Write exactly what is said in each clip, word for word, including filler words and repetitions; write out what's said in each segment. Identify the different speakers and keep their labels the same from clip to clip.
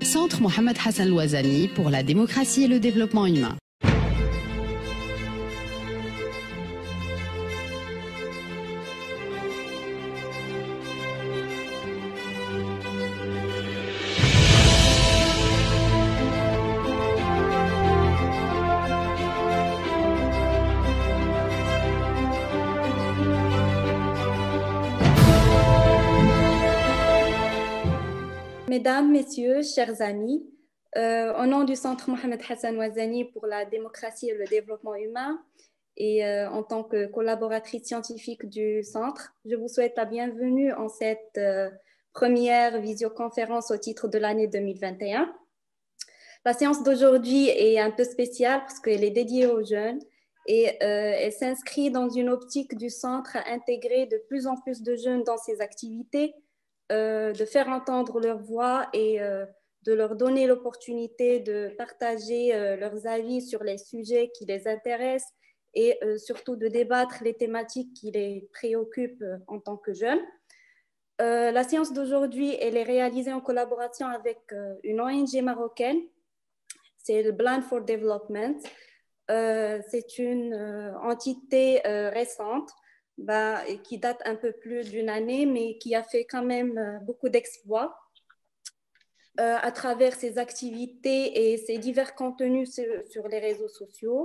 Speaker 1: Centre Mohamed Hassan Louazani pour la démocratie et le développement humain.
Speaker 2: Mesdames, Messieurs, chers amis, euh, au nom du Centre Mohamed Hassan Louazani pour la démocratie et le développement humain et euh, en tant que collaboratrice scientifique du Centre, je vous souhaite la bienvenue en cette euh, première visioconférence au titre de l'année deux mille vingt et un. La séance d'aujourd'hui est un peu spéciale parce qu'elle est dédiée aux jeunes et euh, elle s'inscrit dans une optique du Centre à intégrer de plus en plus de jeunes dans ses activités, Euh, de faire entendre leur voix et euh, de leur donner l'opportunité de partager euh, leurs avis sur les sujets qui les intéressent et euh, surtout de débattre les thématiques qui les préoccupent euh, en tant que jeunes. Euh, la séance d'aujourd'hui, elle est réalisée en collaboration avec euh, une O N G marocaine, c'est le Blind for Development. Euh, c'est une euh, entité euh, récente Bah, et qui date un peu plus d'une année, mais qui a fait quand même euh, beaucoup d'exploits euh, à travers ses activités et ses divers contenus sur, sur les réseaux sociaux.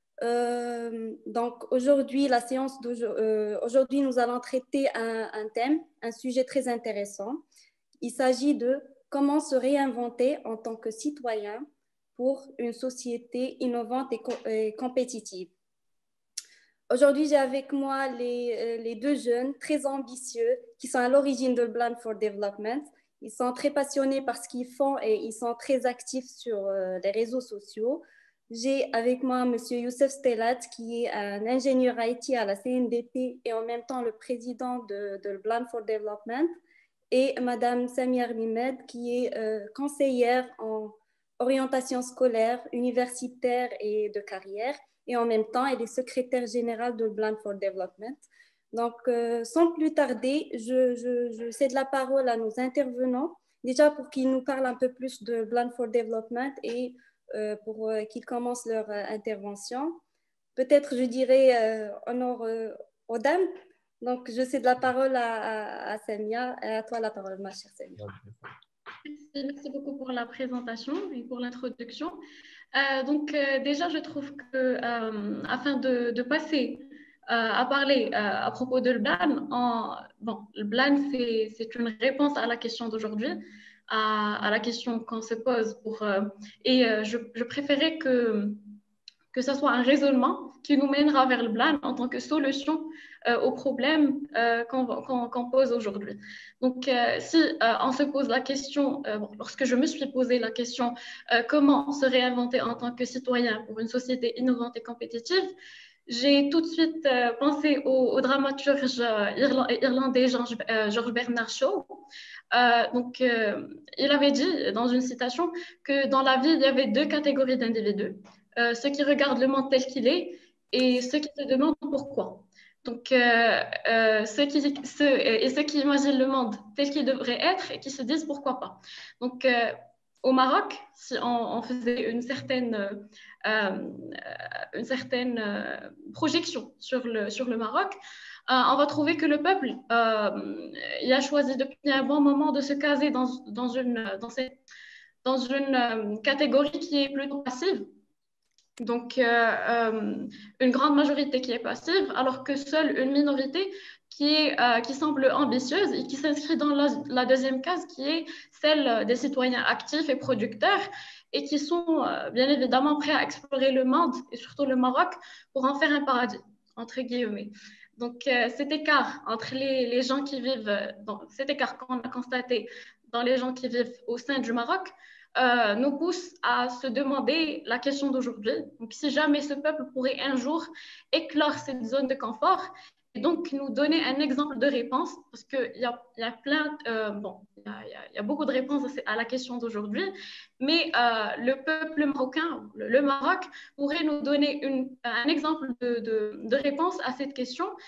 Speaker 2: Euh, donc aujourd'hui, la séance d'aujourd'hui, euh, nous allons traiter un, un thème, un sujet très intéressant. Il s'agit de comment se réinventer en tant que citoyen pour une société innovante et, co et compétitive. Aujourd'hui, j'ai avec moi les, les deux jeunes très ambitieux qui sont à l'origine de Blind for Development. Ils sont très passionnés par ce qu'ils font et ils sont très actifs sur euh, les réseaux sociaux. J'ai avec moi M. Youssef Stelat, qui est un ingénieur I T à la C N D P et en même temps le président de, de Blind for Development, et Mme Samia Mimed, qui est euh, conseillère en orientation scolaire, universitaire et de carrière. Et en même temps, elle est secrétaire générale de Blind for Development. Donc, euh, sans plus tarder, je, je, je cède la parole à nos intervenants, déjà pour qu'ils nous parlent un peu plus de Blind for Development et euh, pour euh, qu'ils commencent leur euh, intervention. Peut-être, je dirais, euh, honneur euh, aux dames. Donc, je cède la parole à, à, à Samia. Et à toi la parole, ma chère Samia.
Speaker 3: Merci beaucoup pour la présentation et pour l'introduction. Euh, donc euh, déjà, je trouve que euh, afin de, de passer euh, à parler euh, à propos de le B L A N, en, bon, le B L A N c'est une réponse à la question d'aujourd'hui, à, à la question qu'on se pose pour euh, et euh, je, je préférais que que ce soit un raisonnement qui nous mènera vers le B L A N en tant que solution euh, aux problèmes euh, qu'on qu'on, qu'on pose aujourd'hui. Donc, euh, si euh, on se pose la question, euh, bon, lorsque je me suis posé la question euh, comment se réinventer en tant que citoyen pour une société innovante et compétitive, j'ai tout de suite euh, pensé au, au dramaturge euh, irlandais George, euh, George Bernard Shaw. Euh, donc, euh, il avait dit dans une citation que dans la vie, il y avait deux catégories d'individus. Euh, ceux qui regardent le monde tel qu'il est et ceux qui se demandent pourquoi. Donc, euh, euh, ceux qui, ceux, et ceux qui imaginent le monde tel qu'il devrait être et qui se disent pourquoi pas. Donc, euh, au Maroc, si on, on faisait une certaine, euh, une certaine euh, projection sur le, sur le Maroc, euh, on va trouver que le peuple euh, il a choisi depuis un bon moment de se caser dans, dans une, dans cette, dans une euh, catégorie qui est plutôt passive. Donc, euh, euh, une grande majorité qui est passive, alors que seule une minorité qui, est, euh, qui semble ambitieuse et qui s'inscrit dans la, la deuxième case, qui est celle des citoyens actifs et producteurs et qui sont euh, bien évidemment prêts à explorer le monde et surtout le Maroc pour en faire un paradis, entre guillemets. Donc, euh, cet écart entre les, les gens qui vivent, dans, cet écart qu'on a constaté dans les gens qui vivent au sein du Maroc, Euh, nous pousse à se demander la question d'aujourd'hui. Donc, si jamais ce peuple pourrait un jour éclore cette zone de confort et donc nous donner un exemple de réponse, parce qu'il y a, y a plein, euh, bon, il y, y, y a beaucoup de réponses à la question d'aujourd'hui, mais euh, le peuple marocain, le, le Maroc, pourrait nous donner une, un exemple de, de, de réponse à cette question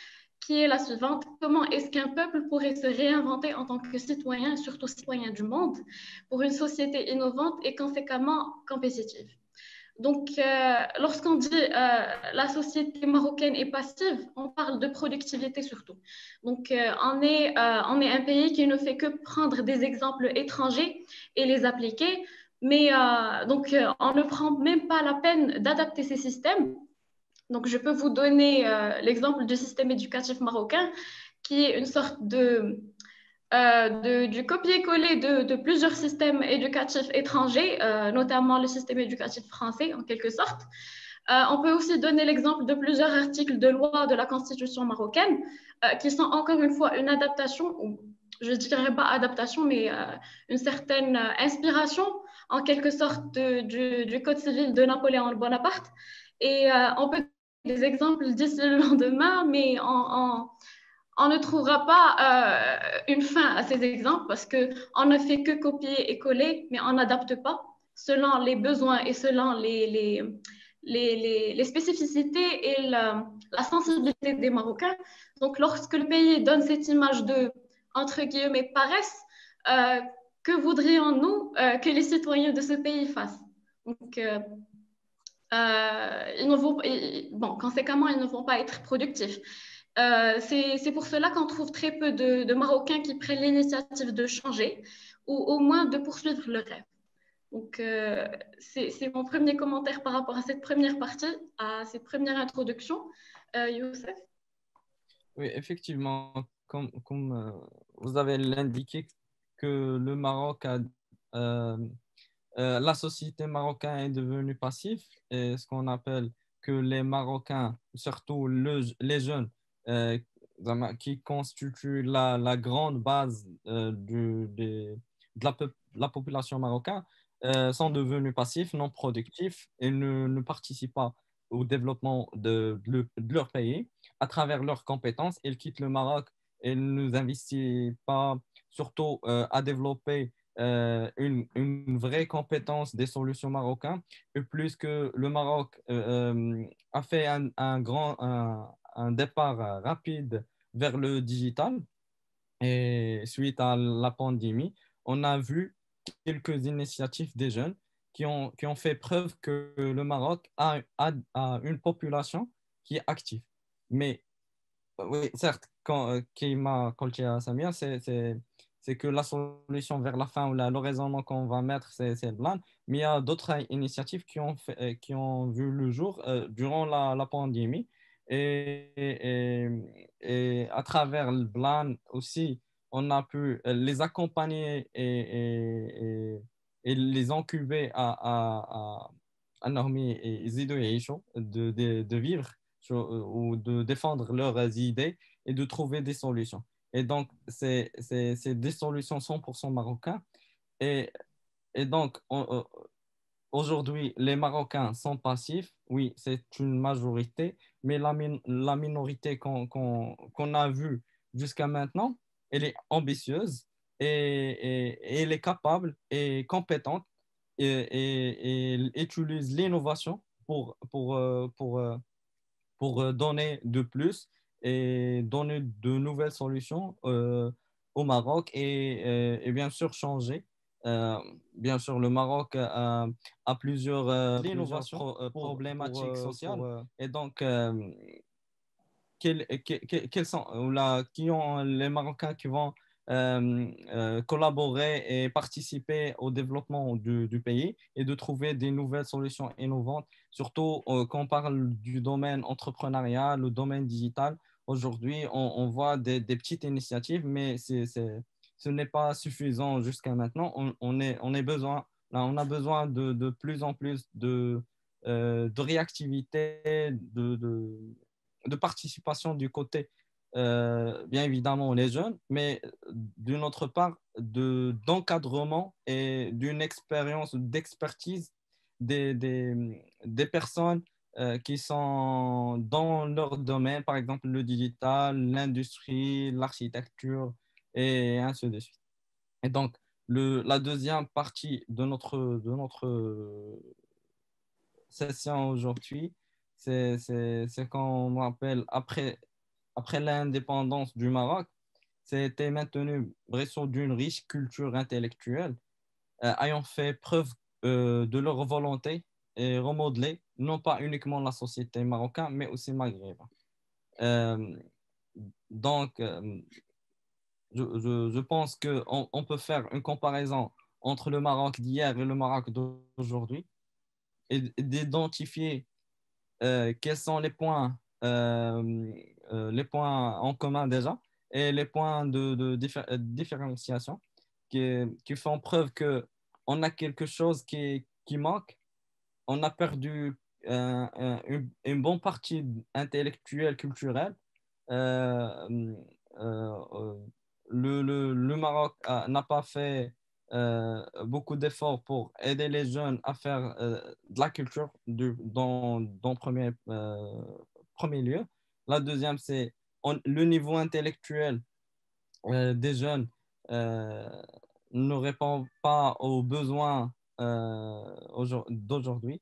Speaker 3: qui est la suivante. Comment est-ce qu'un peuple pourrait se réinventer en tant que citoyen, surtout citoyen du monde, pour une société innovante et conséquemment compétitive? Donc, euh, lorsqu'on dit euh, la société marocaine est passive, on parle de productivité surtout. Donc, euh, on, est, euh, on est un pays qui ne fait que prendre des exemples étrangers et les appliquer, mais euh, donc, euh, on ne prend même pas la peine d'adapter ces systèmes. Donc, je peux vous donner euh, l'exemple du système éducatif marocain, qui est une sorte de euh, de, du copier-coller de, de plusieurs systèmes éducatifs étrangers, euh, notamment le système éducatif français en quelque sorte. Euh, on peut aussi donner l'exemple de plusieurs articles de loi de la Constitution marocaine euh, qui sont encore une fois une adaptation, ou je ne dirais pas adaptation, mais euh, une certaine euh, inspiration en quelque sorte de, du, du Code civil de Napoléon Bonaparte. Et euh, on peut donner des exemples d'ici le lendemain, mais en, en on ne trouvera pas euh, une fin à ces exemples parce qu'on ne fait que copier et coller, mais on n'adapte pas selon les besoins et selon les, les, les, les, les spécificités et la, la sensibilité des Marocains. Donc, lorsque le pays donne cette image de, entre guillemets, paresse, euh, que voudrions-nous euh, que les citoyens de ce pays fassent? Donc, euh, euh, ils ne vont, bon, conséquemment, ils ne vont pas être productifs. Euh, c'est pour cela qu'on trouve très peu de, de Marocains qui prennent l'initiative de changer ou au moins de poursuivre le rêve. Donc, euh, c'est mon premier commentaire par rapport à cette première partie, à cette première introduction. Euh, Youssef?
Speaker 4: Oui, effectivement, comme, comme euh, vous avez l'indiqué que le Maroc a, euh, euh, la société marocaine est devenue passive et ce qu'on appelle que les Marocains, surtout le- les jeunes, euh, qui constituent la, la grande base euh, du- des- de, la, peup- de la population marocaine, euh, sont devenus passifs, non productifs et ne, ne participent pas au développement de, de le- de leur pays à travers leurs compétences. Ils quittent le Maroc et ne nous investissent pas surtout euh, à développer euh, une, une vraie compétence des solutions marocaines, et plus que le Maroc euh, euh, a fait un, un grand un, un départ euh, rapide vers le digital et suite à la pandémie, on a vu quelques initiatives des jeunes qui ont, qui ont fait preuve que le Maroc a, a, a une population qui est active. Mais oui, certes, quand, euh, qui m'a colté à Samia, c'est c'est- c'est que la solution vers la fin ou la- le raisonnement qu'on va mettre, c'est c'est le plan. Mais il y a d'autres initiatives qui ont, fait- euh, qui ont vu le jour euh, durant la, la pandémie. Et, et, et à travers le plan aussi, on a pu euh, les accompagner et, et, et, et les incuber à, à, à, à Normi et Zido et Isho de, de, de vivre sur- euh, ou de défendre leurs idées et de trouver des solutions. Et donc, c'est c'est- c'est des solutions cent pour cent marocaines. Et, et donc, on- euh, aujourd'hui, les Marocains sont passifs. Oui, c'est une majorité, mais la, min- la minorité qu'on qu'on, qu'on a vue jusqu'à maintenant, elle est ambitieuse et, et- et elle est capable et compétente et, et- et elle utilise l'innovation pour, pour, euh, pour, euh, pour euh, donner de plus et donner de nouvelles solutions euh, au Maroc et, euh, et bien sûr changer. Euh, bien sûr, le Maroc a, a plusieurs, euh, plusieurs
Speaker 5: L'innovation
Speaker 4: pro- euh,
Speaker 5: pour-
Speaker 4: problématiques
Speaker 5: pour, euh,
Speaker 4: sociales
Speaker 5: pour, euh,
Speaker 4: et donc euh, quels, que- que- quels sont ou là, qui ont les Marocains qui vont euh, euh, collaborer et participer au développement du, du pays et de trouver des nouvelles solutions innovantes, surtout euh, quand on parle du domaine entrepreneurial, le domaine digital. Aujourd'hui, on, on voit des, des petites initiatives, mais c'est, c'est- ce n'est pas suffisant jusqu'à maintenant. On, on est, on est besoin, là, on a besoin de, de plus en plus de, euh, de réactivité, de, de de participation du côté, euh, bien évidemment, les jeunes, mais d'une autre part, de, d'encadrement et d'une expérience, d'expertise des, des, des personnes euh, qui sont dans leur domaine, par exemple le digital, l'industrie, l'architecture et ainsi de suite. Et donc, le, la deuxième partie de notre, de notre session aujourd'hui, c'est c'est- c'est qu'on m'appelle après après l'indépendance du Maroc, c'était maintenu réseau d'une riche culture intellectuelle, euh, ayant fait preuve euh, de leur volonté et remodelé non pas uniquement la société marocaine, mais aussi maghrébine. Euh, donc, euh, je, je, je pense qu'on on peut faire une comparaison entre le Maroc d'hier et le Maroc d'aujourd'hui et d'identifier euh, quels sont les points, euh, euh, les points en commun déjà et les points de, de diffé- euh, différenciation qui, qui font preuve qu'on a quelque chose qui, qui manque. On a perdu euh, un- une, une bonne partie intellectuelle, culturelle. Euh, euh, euh, le, le, le Maroc a- n'a pas fait euh, beaucoup d'efforts pour aider les jeunes à faire euh, de la culture du- dans, dans premier, euh, premier lieu. La deuxième, c'est on- le niveau intellectuel euh, des jeunes euh, ne répond pas aux besoins euh, aujourd- d'aujourd'hui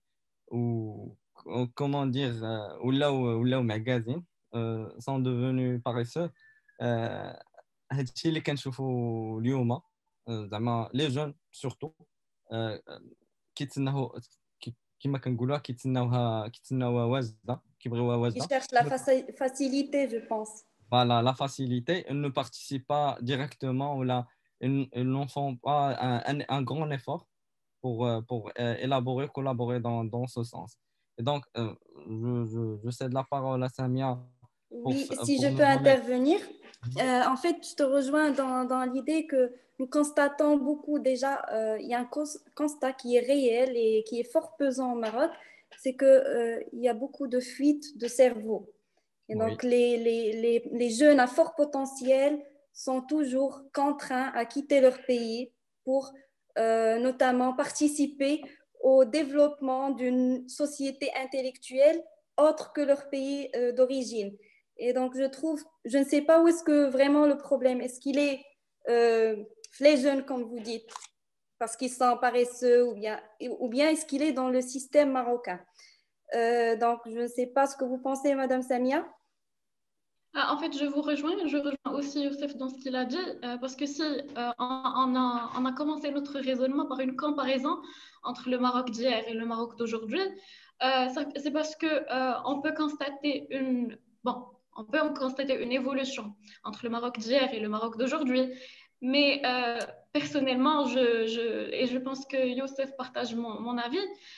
Speaker 4: ou ou comment dire euh, ou là où ou là où magazine euh, sont devenus paresseux. euh, هادشي اللي كنشوفوا اليوم آه، زعما لي جون سورتو آه، كيتسناو كي- كيما كنقولوها كيتسناوها كيتسناوها واجده كيبغيوها
Speaker 2: Ils
Speaker 4: واجده.
Speaker 2: cherchent la faci- facilité, je pense.
Speaker 4: Voilà, la facilité, ils ne participent pas directement ou là, ils, ils n'en font pas un, un- un grand effort pour, euh, pour euh, élaborer, collaborer dans, dans ce sens. Et donc, euh, je, je, je cède la parole à Samia pour,
Speaker 2: Oui,
Speaker 4: f-
Speaker 2: si je
Speaker 4: pour nous
Speaker 2: peux
Speaker 4: donner.
Speaker 2: intervenir, euh, en fait, je te rejoins dans, dans l'idée que nous constatons beaucoup déjà, euh, il y a un cons- constat qui est réel et qui est fort pesant au Maroc, c'est qu'il euh, il y a beaucoup de fuites de cerveau. Et donc,
Speaker 4: Oui,
Speaker 2: les, les, les, les jeunes à fort potentiel sont toujours contraints à quitter leur pays pour euh, notamment participer au développement d'une société intellectuelle autre que leur pays euh, d'origine. Et donc, je trouve, je ne sais pas où est-ce que vraiment le problème, est-ce qu'il est euh, les jeunes, comme vous dites, parce qu'ils sont paresseux, ou bien, ou bien est-ce qu'il est dans le système marocain. Euh, donc, je ne sais pas ce que vous pensez, Madame Samia.
Speaker 3: Ah, en fait, je vous rejoins, je rejoins aussi Youssef dans ce qu'il a dit, euh, parce que si euh, on, on a, on a commencé notre raisonnement par une comparaison entre le Maroc d'hier et le Maroc d'aujourd'hui, euh, ça- c'est parce que euh, on peut constater une, bon, on peut en constater une évolution entre le Maroc d'hier et le Maroc d'aujourd'hui, mais euh, personnellement, je, je, et je pense que Youssef partage mon, mon avis,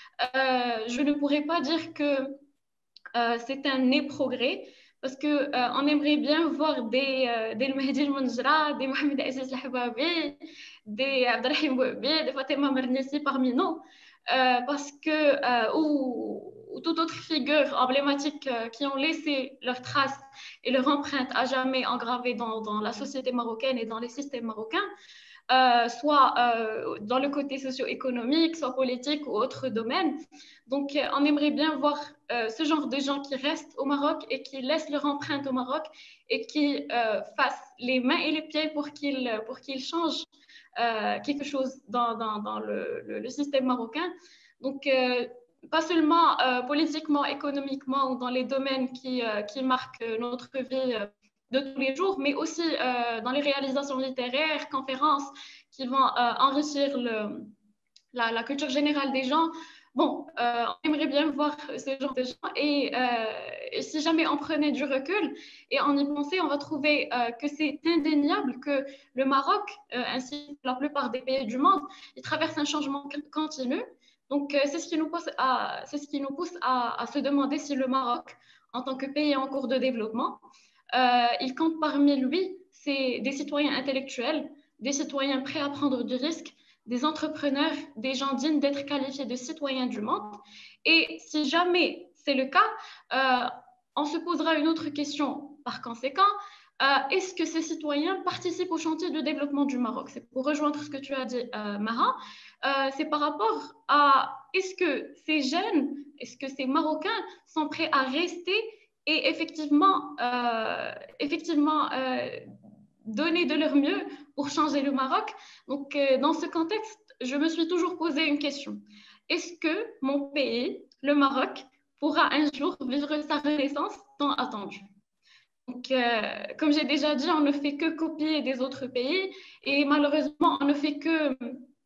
Speaker 3: euh, je ne pourrais pas dire que euh, c'est un né progrès parce que euh, on aimerait bien voir des euh, des Mehdi El-Menjra, des Mohamed Aziz El-Hababi, des Abdelrahim Bouabi, des Fatima Mernissi parmi nous, euh, parce que euh, ou, ou toute autre figure emblématique euh, qui ont laissé leurs traces et leur empreinte à jamais engravée dans, dans la société marocaine et dans les systèmes marocains, euh, soit euh, dans le côté socio-économique, soit politique ou autre domaine. Donc, euh, on aimerait bien voir euh, ce genre de gens qui restent au Maroc et qui laissent leur empreinte au Maroc et qui euh, fassent les mains et les pieds pour qu'ils pour qu'ils changent euh, quelque chose dans, dans, dans le, le, le, système marocain. Donc, euh, pas seulement euh, politiquement, économiquement ou dans les domaines qui, euh, qui marquent notre vie euh, de tous les jours, mais aussi euh, dans les réalisations littéraires, conférences qui vont euh, enrichir le, la, la, culture générale des gens. Bon, euh, on aimerait bien voir ce genre de gens et, euh, et si jamais on prenait du recul et on y pensait, on va trouver euh, que c'est indéniable que le Maroc, euh, ainsi que la plupart des pays du monde, ils traversent un changement continu. Donc, euh, c'est ce qui nous pousse, à, c'est ce qui nous pousse à, à se demander si le Maroc, en tant que pays en cours de développement, euh, il compte parmi lui c'est des citoyens intellectuels, des citoyens prêts à prendre du risque, des entrepreneurs, des gens dignes d'être qualifiés de citoyens du monde. Et si jamais c'est le cas, euh, on se posera une autre question par conséquent. Euh, est-ce que ces citoyens participent au chantier de développement du Maroc? C'est pour rejoindre ce que tu as dit, euh, Mara. Euh, c'est par rapport à est-ce que ces jeunes, est-ce que ces Marocains sont prêts à rester et effectivement, euh, effectivement euh, donner de leur mieux pour changer le Maroc. Donc, euh, dans ce contexte, je me suis toujours posé une question. Est-ce que mon pays, le Maroc, pourra un jour vivre sa renaissance tant attendue? Donc, euh, comme j'ai déjà dit, on ne fait que copier des autres pays et malheureusement, on ne fait que,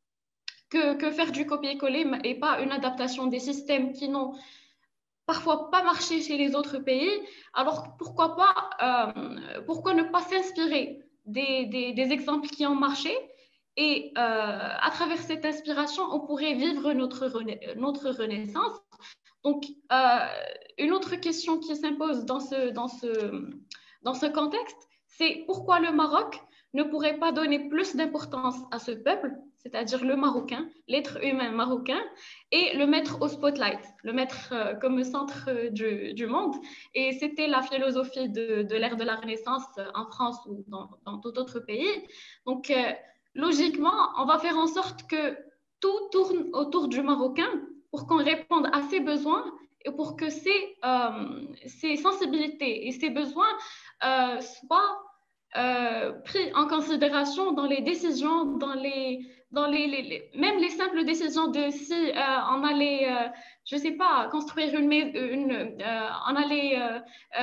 Speaker 3: que, que faire du copier-coller et pas une adaptation des systèmes qui n'ont parfois pas marché chez les autres pays. Alors, pourquoi pas, euh, pourquoi ne pas s'inspirer des, des, des exemples qui ont marché et euh, à travers cette inspiration, on pourrait vivre notre, rena notre renaissance. Donc, euh, une autre question qui s'impose dans ce, dans, ce, dans ce contexte, c'est pourquoi le Maroc ne pourrait pas donner plus d'importance à ce peuple, c'est-à-dire le Marocain, l'être humain marocain, et le mettre au spotlight, le mettre euh, comme centre euh, du, du monde. Et c'était la philosophie de, de l'ère de la Renaissance euh, en France ou dans, dans tout autre pays. Donc, euh, logiquement, on va faire en sorte que tout tourne autour du Marocain pour qu'on réponde à ses besoins et pour que ces, euh, ces sensibilités et ces besoins euh, soient euh, pris en considération dans les décisions, dans les, dans les, les, les même les simples décisions de si euh, on allait, euh, je ne sais pas, construire une, une euh, on allait euh,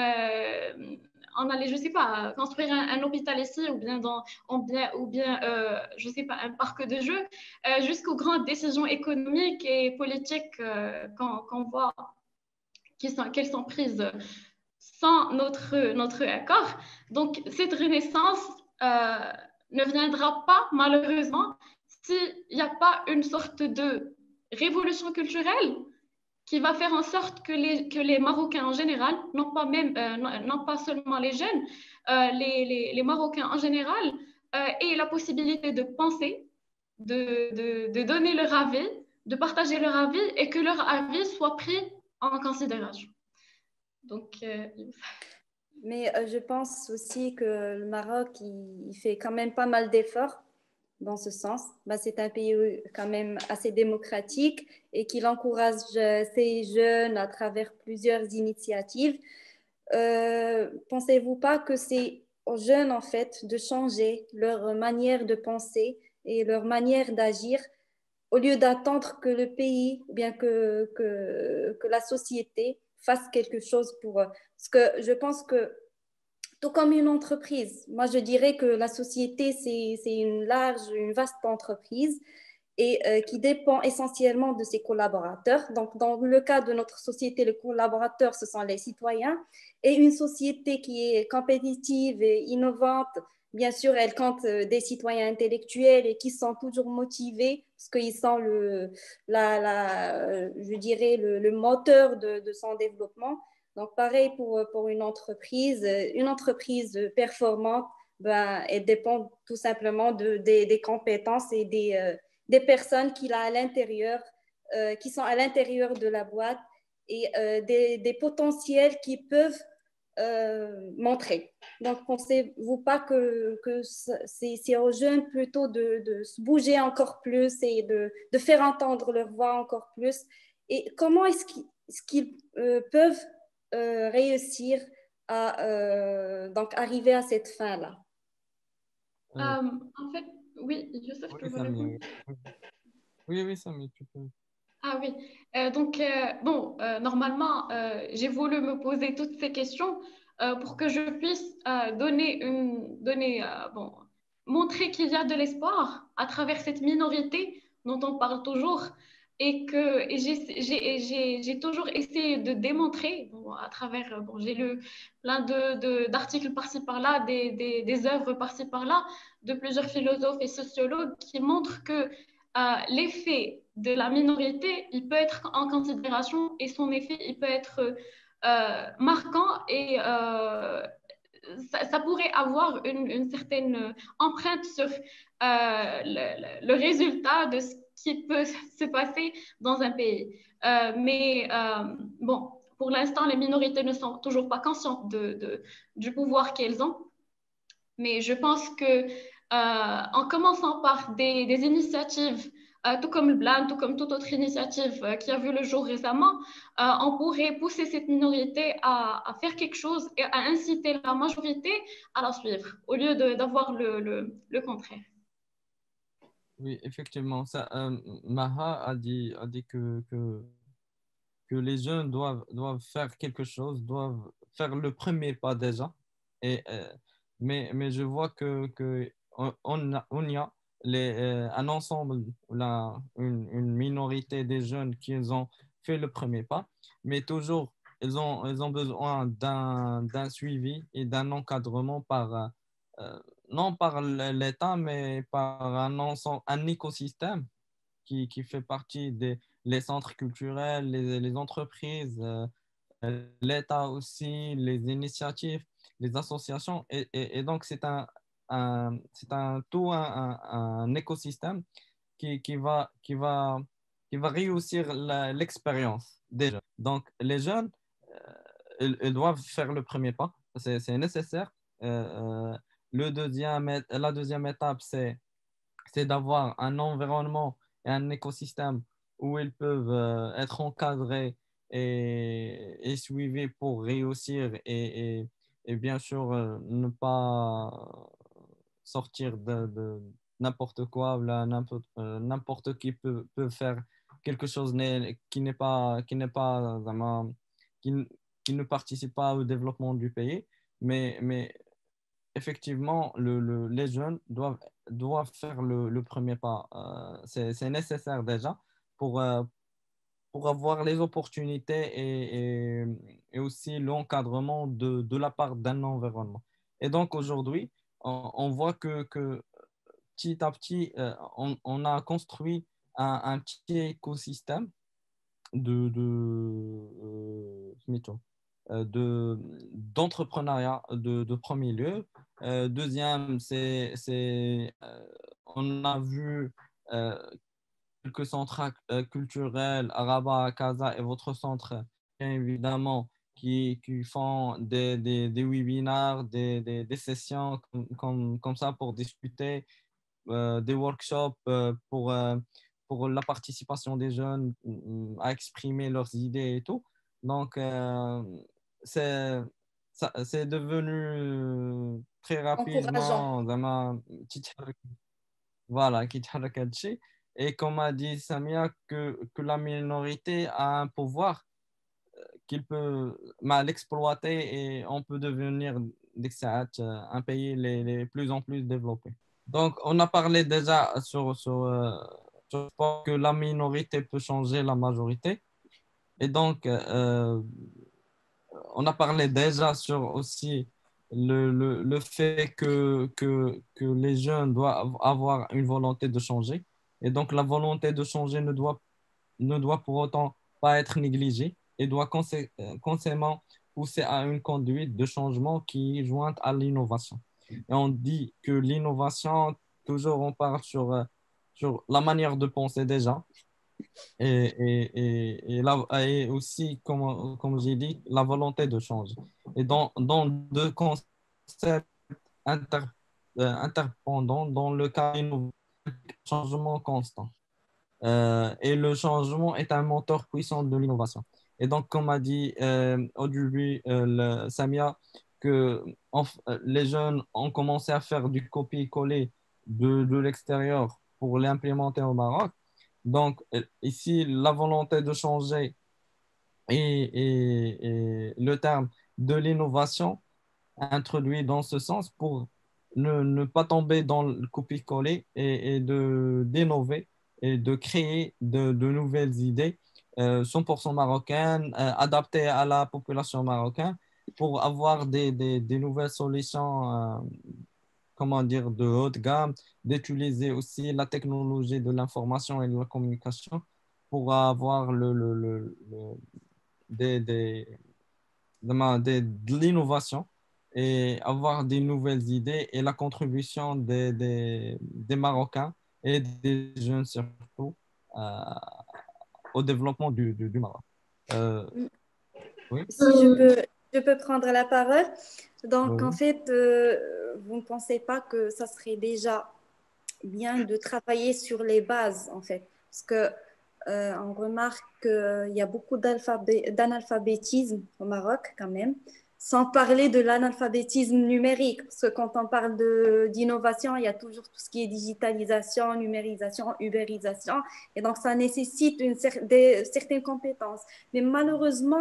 Speaker 3: euh, on allait, je sais pas, construire un, un hôpital ici ou bien, dans, ou bien, ou bien euh, je sais pas, un parc de jeux, euh, jusqu'aux grandes décisions économiques et politiques euh, qu'on qu'on voit qui sont, qu'elles sont prises sans notre, notre accord. Donc, cette renaissance euh, ne viendra pas, malheureusement, s'il n'y a pas une sorte de révolution culturelle qui va faire en sorte que les, que les Marocains en général, non pas, même, euh, non, non pas seulement les jeunes, euh, les, les, les Marocains en général euh, aient la possibilité de penser, de, de, de donner leur avis, de partager leur avis et que leur avis soit pris en considération. Donc, euh...
Speaker 2: Mais euh, je pense aussi que le Maroc, il, il fait quand même pas mal d'efforts dans ce sens. Ben, c'est un pays quand même assez démocratique et qu'il encourage ses jeunes à travers plusieurs initiatives. Euh, pensez-vous pas que c'est aux jeunes, en fait, de changer leur manière de penser et leur manière d'agir au lieu d'attendre que le pays, ou bien que, que, que la société fasse quelque chose pour eux? Parce que je pense que tout comme une entreprise, moi je dirais que la société, c'est, c'est une large, une vaste entreprise et euh, qui dépend essentiellement de ses collaborateurs. Donc, dans le cas de notre société, les collaborateurs, ce sont les citoyens. Et une société qui est compétitive et innovante, bien sûr, elle compte euh, des citoyens intellectuels et qui sont toujours motivés parce qu'ils sont le, la, la, je dirais, le, le moteur de, de son développement. Donc, pareil pour, pour une entreprise. Une entreprise performante, ben, elle dépend tout simplement de, des, des compétences et des... Euh, des personnes qu'il a à l'intérieur, euh, qui sont à l'intérieur de la boîte et euh, des, des potentiels qui peuvent euh, montrer. Donc, pensez-vous pas que, que c'est, c'est aux jeunes plutôt de, de se bouger encore plus et de, de faire entendre leur voix encore plus? Et comment est-ce qu'ils, est-ce qu'ils euh, peuvent euh, réussir à euh, donc arriver à cette fin-là?
Speaker 3: Euh, en fait, oui, Youssef,
Speaker 4: Oui,
Speaker 3: tu veux
Speaker 4: Samy,
Speaker 3: répondre?
Speaker 4: oui, oui, oui, Samy, tu peux.
Speaker 3: Ah oui, Euh, donc euh, bon, euh, normalement, euh, j'ai voulu me poser toutes ces questions euh, pour que je puisse euh, donner une, donner, euh, bon, montrer qu'il y a de l'espoir à travers cette minorité dont on parle toujours et que et j'ai, j'ai, j'ai, j'ai toujours essayé de démontrer bon, à travers, bon, j'ai lu plein de, de, d'articles par-ci par-là, des, des, des œuvres par-ci par-là de plusieurs philosophes et sociologues qui montrent que euh, l'effet de la minorité, il peut être en considération et son effet, il peut être euh, marquant et euh, ça, ça, pourrait avoir une, une, certaine empreinte sur euh, le, le, résultat de ce qui peut se passer dans un pays. Euh, mais euh, bon, pour l'instant, les minorités ne sont toujours pas conscientes de, de, du pouvoir qu'elles ont. Mais je pense que euh, en commençant par des, des initiatives, euh, tout comme le Blan, tout comme toute autre initiative euh, qui a vu le jour récemment, euh, on pourrait pousser cette minorité à, à, faire quelque chose et à inciter la majorité à la suivre, au lieu de, d'avoir le, le, le contraire.
Speaker 4: Oui, effectivement, ça, euh, Maha a dit, a dit que, que, que les jeunes doivent, doivent faire quelque chose, doivent faire le premier pas déjà. Et, euh, mais, mais je vois que, que on, on a, on y a les, euh, un ensemble, la, une, une minorité des jeunes qui ont fait le premier pas, mais toujours, ils ont, ils ont besoin d'un, d'un suivi et d'un encadrement par, euh, euh, non par l'État, mais par un ensemble, un écosystème qui, qui fait partie des les centres culturels, les, les entreprises, euh, l'État aussi, les initiatives, les associations. Et, et, et donc, c'est un, un- c'est un tout un, un- un écosystème qui, qui va, qui va, qui va réussir la- l'expérience des jeunes. Donc, les jeunes, euh, ils, ils doivent faire le premier pas. C'est, c'est nécessaire. Euh, euh, le deuxième, é- la deuxième étape, c'est c'est d'avoir un environnement et un écosystème où ils peuvent euh, être encadrés et, et suivis pour réussir et, et, et bien sûr euh, ne pas sortir de, de n'importe quoi, là, n'importe, euh, n'importe qui peut, peut faire quelque chose n'est- qui n'est pas, qui n'est pas vraiment, qui, n- qui ne participe pas au développement du pays, mais, mais effectivement, le, le- les jeunes doivent, doivent faire le, le premier pas. Euh, c'est, c'est nécessaire déjà pour, euh, pour avoir les opportunités et, et, et aussi l'encadrement de, de la part d'un environnement. Et donc aujourd'hui, on, on voit que, que petit à petit, euh, on, on a construit un, un petit écosystème de, de, euh, mettons, euh, de, d'entrepreneuriat de, de premier lieu. Euh, deuxième, c'est, c'est, euh, on a vu euh, quelques centres euh, culturels, Araba, Casa et votre centre, bien évidemment, qui, qui font des, des, des webinaires, des, des, des sessions comme, comme, comme ça pour discuter, euh, des workshops euh, pour, euh, pour la participation des jeunes euh, à exprimer leurs idées et tout. Donc, euh, c'est, ça- c'est devenu très
Speaker 2: encourageant.
Speaker 4: rapidement زعما تيتحرك- voilà, qui تحرك هاد الشيء. Et comme a dit Samia, que, que la minorité a un pouvoir qu'il peut mal exploiter et on peut devenir ديك الساعات, euh, un pays les, les plus en plus développé. Donc, on a parlé déjà sur, sur, euh, sur le fait que la minorité peut changer la majorité. Et donc, euh, on a parlé déjà sur aussi le, le, le fait que, que, que les jeunes doivent avoir une volonté de changer. Et donc, la volonté de changer ne doit, ne doit pour autant pas être négligée et doit consé- euh, consciemment pousser à une conduite de changement qui est jointe à l'innovation. Et on dit que l'innovation, toujours on parle sur, euh, sur la manière de penser déjà, et, et, et, et, là, et aussi, comme, comme j'ai dit, la volonté de changer. Et dans, dans deux concepts inter, euh, interpendants, dans le cas du changement constant. Euh, et le changement est un moteur puissant de l'innovation. Et donc, comme a dit euh, au début euh, le- Samia, que enf- euh, les jeunes ont commencé à faire du copier-coller de, de l'extérieur pour l'implémenter au Maroc. Donc, euh, ici, la volonté de changer et, et- et le terme de l'innovation introduit dans ce sens pour ne, ne pas tomber dans le copier-coller et, et de, d'innover et de créer de, de nouvelles idées euh, cent pour cent marocaines, euh, adaptées à la population marocaine pour avoir des, des, des nouvelles solutions, euh, comment dire, de haute gamme, d'utiliser aussi la technologie de l'information et de la communication pour avoir le, le, le, le- des, des, de, des- de l'innovation et avoir des nouvelles idées et la contribution des, des, des Marocains et des jeunes surtout euh, au développement du, du, du Maroc. Euh, oui,
Speaker 2: Si je peux, je peux prendre la parole. Donc, en
Speaker 4: oui,
Speaker 2: fait, euh, vous ne pensez pas que ça serait déjà bien de travailler sur les bases, en fait, parce que euh, on remarque qu'il y a beaucoup d'alphabé- d'analphabétisme au Maroc quand même, sans parler de l'analphabétisme numérique, parce que quand on parle de, d'innovation, il y a toujours tout ce qui est digitalisation, numérisation, ubérisation, et donc ça nécessite une cer- des, certaines compétences. Mais malheureusement,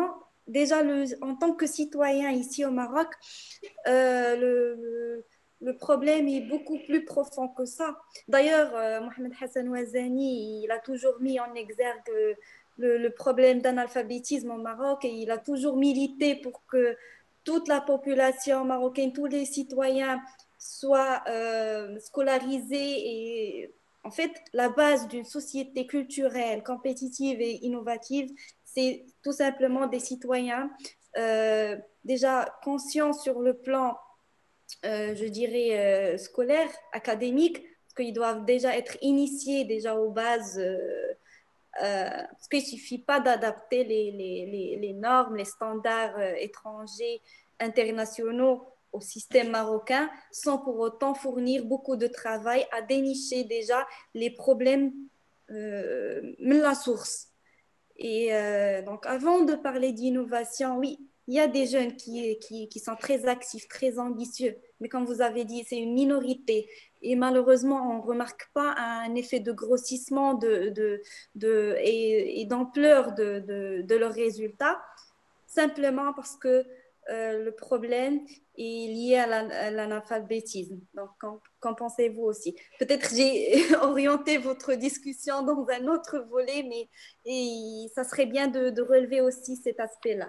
Speaker 2: déjà, le, en tant que citoyen ici au Maroc, euh, le, le, le problème est beaucoup plus profond que ça. D'ailleurs, euh, Mohamed Hassan Ouazani, il a toujours mis en exergue le, le problème d'analphabétisme au Maroc et il a toujours milité pour que toute la population marocaine, tous les citoyens soient euh, scolarisés et en fait, la base d'une société culturelle, compétitive et innovative, c'est tout simplement des citoyens euh, déjà conscients sur le plan, euh, je dirais, euh, scolaire, académique, parce qu'ils doivent déjà être initiés déjà aux bases, euh, euh, parce qu'il ne suffit pas d'adapter les, les, les, les, normes, les standards euh, étrangers, internationaux au système marocain, sans pour autant fournir beaucoup de travail à dénicher déjà les problèmes euh, de la source. Et euh, donc, avant de parler d'innovation, oui, il y a des jeunes qui, qui, qui sont très actifs, très ambitieux, mais comme vous avez dit, c'est une minorité. Et malheureusement, on ne remarque pas un effet de grossissement de, de, de, et, et d'ampleur de, de, de leurs résultats, simplement parce que euh, le problème est lié à l'analphabétisme. Donc, qu'en, qu'en pensez-vous aussi? Peut-être j'ai orienté votre discussion dans un autre volet, mais et ça serait bien de, de relever aussi cet aspect-là.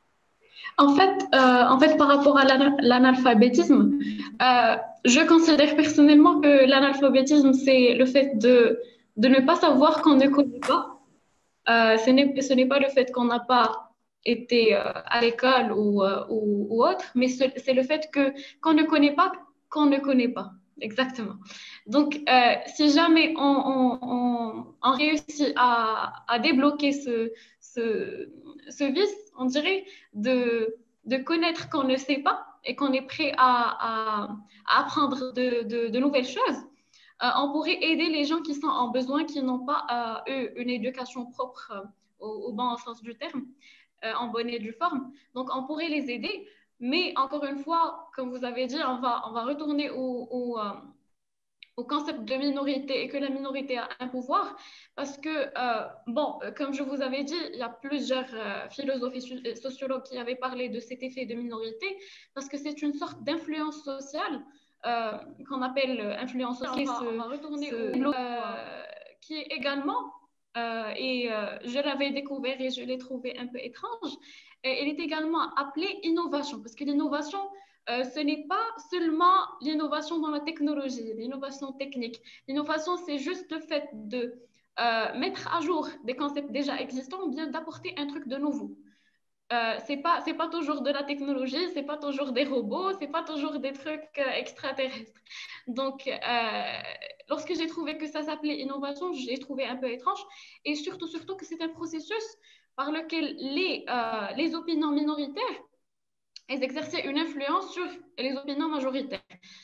Speaker 3: En fait, euh, en fait, par rapport à l'analphabétisme, euh, je considère personnellement que l'analphabétisme, c'est le fait de, de ne pas savoir qu'on ne connaît pas. Euh, ce n'est, ce n'est pas le fait qu'on n'a pas été euh, à l'école ou, euh, ou, ou autre, mais ce, c'est le fait que, qu'on ne connaît pas, qu'on ne connaît pas. Exactement. Donc, euh, si jamais on, on, on, on réussit à, à débloquer ce, ce, ce vice, on dirait, de, de connaître qu'on ne sait pas et qu'on est prêt à, à, à apprendre de, de, de nouvelles choses, Euh, on pourrait aider les gens qui sont en besoin, qui n'ont pas, euh, eux, une éducation propre euh, au, au bon sens du terme, euh, en bonne et due forme. Donc, on pourrait les aider. Mais encore une fois, comme vous avez dit, on va, on va retourner au, au, euh, au concept de minorité et que la minorité a un pouvoir. Parce que, euh, bon, comme je vous avais dit, il y a plusieurs euh, philosophes et sociologues qui avaient parlé de cet effet de minorité parce que c'est une sorte d'influence sociale Euh, qu'on appelle influence sociale, on va, on va retourner ce, au, euh, qui est également, euh, et euh, je l'avais découvert et je l'ai trouvé un peu étrange, et elle est également appelée innovation, parce que l'innovation, euh, ce n'est pas seulement l'innovation dans la technologie, l'innovation technique. L'innovation, c'est juste le fait de euh, mettre à jour des concepts déjà existants ou bien d'apporter un truc de nouveau. Euh, c'est pas c'est pas toujours de la technologie, c'est pas toujours des robots, c'est pas toujours des trucs euh, extraterrestres. Donc, euh, lorsque j'ai trouvé que ça s'appelait innovation, j'ai trouvé un peu étrange et surtout surtout que c'est un processus par lequel les euh, les opinions minoritaires elles exerçaient une influence sur les opinions majoritaires.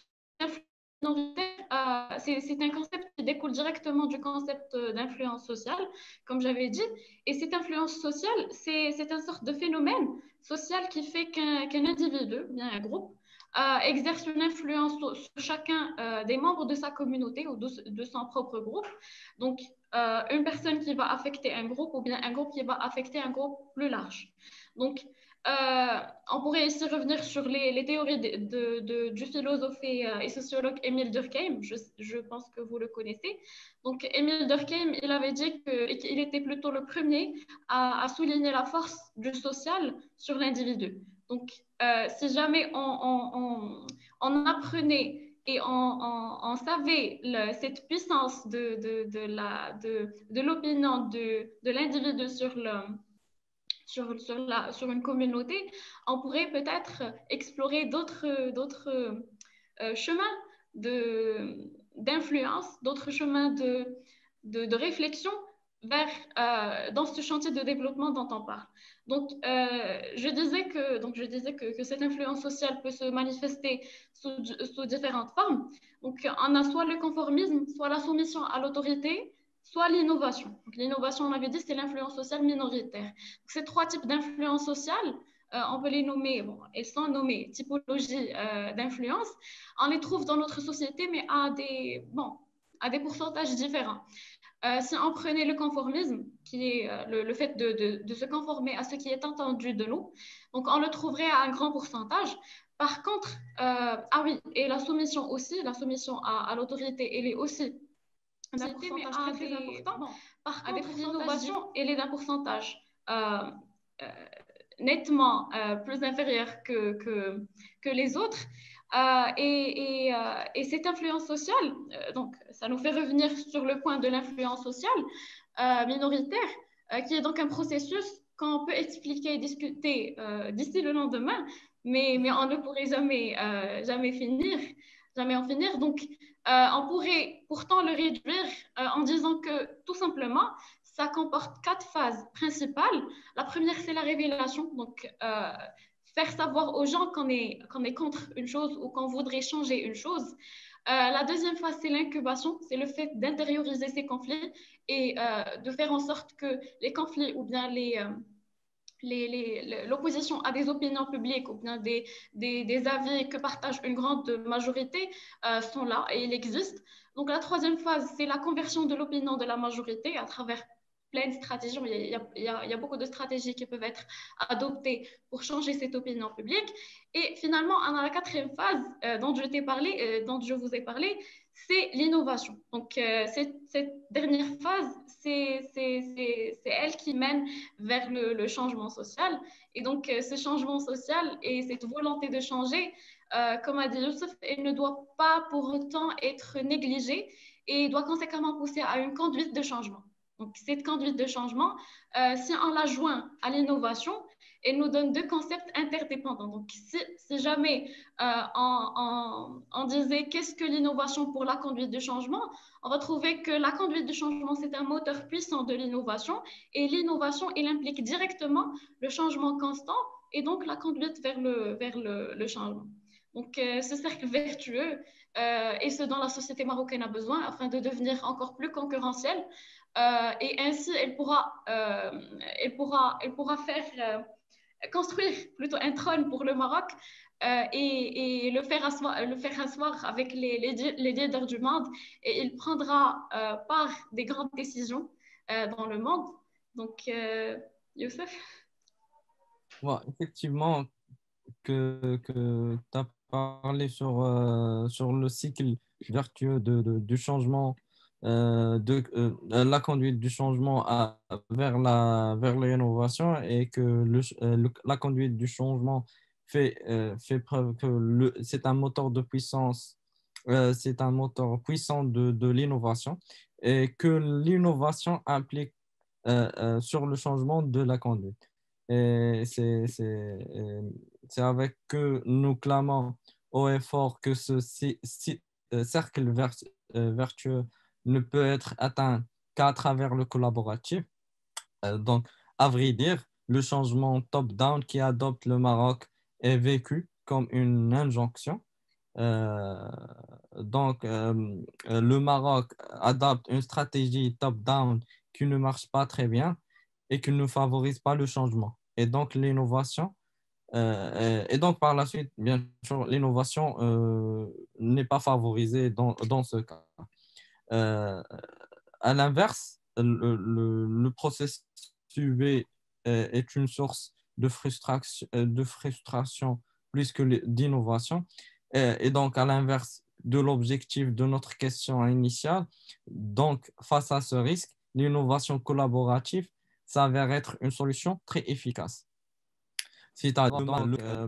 Speaker 3: Euh, c'est, c'est un concept qui découle directement du concept d'influence sociale, comme j'avais dit. Et cette influence sociale, c'est, c'est une sorte de phénomène social qui fait qu'un, qu'un individu, bien un groupe, euh, exerce une influence sur chacun euh, des membres de sa communauté ou de, de son propre groupe. Donc, euh, une personne qui va affecter un groupe ou bien un groupe qui va affecter un groupe plus large. Donc, Euh, on pourrait ici revenir sur les, les théories de, de, de, du philosophe et, euh, et sociologue Émile Durkheim. Je, je pense que vous le connaissez. Donc, Émile Durkheim, il avait dit qu'il était plutôt le premier à, à souligner la force du social sur l'individu. Donc, euh, si jamais on, on, on, on apprenait et on, on, on savait le, cette puissance de, de, de, la, de, de l'opinion de, de l'individu sur le Sur, sur, la, sur une communauté, on pourrait peut-être explorer d'autres, d'autres euh, chemins de, d'influence, d'autres chemins de, de, de réflexion vers, euh, dans ce chantier de développement dont on parle. Donc, euh, je disais, que, donc je disais que, que cette influence sociale peut se manifester sous, sous différentes formes. Donc, on a soit le conformisme, soit la soumission à l'autorité, soit l'innovation. Donc, l'innovation, on avait dit, c'est l'influence sociale minoritaire. Donc, ces trois types d'influence sociale, euh, on peut les nommer, bon, elles sont nommées typologies euh, d'influence. On les trouve dans notre société, mais à des, bon, à des pourcentages différents. Euh, si on prenait le conformisme, qui est euh, le, le fait de, de, de se conformer à ce qui est entendu de nous, donc on le trouverait à un grand pourcentage. Par contre, euh, ah oui, et la soumission aussi, la soumission à, à l'autorité, elle est aussi d'un pourcentage très, très important. Bon, par contre, l'innovation, elle est d'un pourcentage euh, euh, nettement euh, plus inférieur que, que, que les autres. Euh, et, et, euh, et cette influence sociale, euh, donc ça nous fait revenir sur le point de l'influence sociale euh, minoritaire, euh, qui est donc un processus qu'on peut expliquer et discuter euh, d'ici le lendemain, mais, mais on ne pourrait jamais, euh, jamais finir, jamais en finir. Donc, euh, on pourrait pourtant le réduire euh, en disant que tout simplement, ça comporte quatre phases principales. La première, c'est la révélation, donc euh, faire savoir aux gens qu'on est, qu'on est contre une chose ou qu'on voudrait changer une chose. Euh, la deuxième phase, c'est l'incubation, c'est le fait d'intérioriser ces conflits et euh, de faire en sorte que les conflits ou bien les, euh, les, les, l'opposition à des opinions publiques ou bien des, des, des avis que partage une grande majorité euh, sont là et ils existent. Donc la troisième phase, c'est la conversion de l'opinion de la majorité à travers plein de stratégies. Il y, a, il, y a, il y a beaucoup de stratégies qui peuvent être adoptées pour changer cette opinion publique. Et finalement, on a la quatrième phase euh, dont je t'ai parlé, euh, dont je vous ai parlé, c'est l'innovation. Donc, euh, cette, cette dernière phase, c'est, c'est, c'est, c'est elle qui mène vers le, le changement social. Et donc, euh, ce changement social et cette volonté de changer, euh, comme a dit Youssef, elle ne doit pas pour autant être négligée et doit conséquemment pousser à une conduite de changement. Donc, cette conduite de changement, euh, si on la joint à l'innovation, elle nous donne deux concepts interdépendants. Donc, si, si jamais euh, on, on, on disait qu'est-ce que l'innovation pour la conduite de changement, on va trouver que la conduite de changement, c'est un moteur puissant de l'innovation et l'innovation, elle implique directement le changement constant et donc la conduite vers le, vers le, le changement. Donc, euh, ce cercle vertueux euh, est ce dont la société marocaine a besoin afin de devenir encore plus concurrentielle. Euh, et ainsi, elle pourra, euh, elle pourra, elle pourra faire euh, construire plutôt un trône pour le Maroc euh, et, et le, faire asseoir, le faire asseoir avec les, les, les leaders du monde. Et il prendra euh, part des grandes décisions euh, dans le monde. Donc, euh, Youssef?
Speaker 4: Ouais, effectivement, que, que tu as parlé sur, euh, sur le cycle vertueux de, de- du changement, euh, de euh, la conduite du changement à- vers la, vers l'innovation et que le, ch- euh, le- la conduite du changement fait, euh, fait preuve que le, c'est un moteur de puissance, euh, c'est un moteur puissant de, de l'innovation et que l'innovation implique euh, euh, sur le changement de la conduite. Et c'est, c'est, euh, c'est avec que nous clamons haut et fort que ce ci- ci- euh, cercle ver- euh, vertueux ne peut être atteint qu'à travers le collaboratif. Euh, donc, à vrai dire, le changement top-down qui adopte le Maroc est vécu comme une injonction. Euh, donc, euh, euh, le Maroc adopte une stratégie top-down qui ne marche pas très bien et qui ne favorise pas le changement. Et donc, l'innovation, euh, et donc par la suite, bien sûr, l'innovation euh, n'est pas favorisée dans, dans ce cas. Euh, à l'inverse, le, le, le processus U V euh, est une source de frustration, euh, de frustration plus que d'innovation. Euh, Et donc, à l'inverse de l'objectif de notre question initiale, donc face à ce risque, l'innovation collaborative s'avère être une solution très efficace. C'est-à-dire, donc, euh,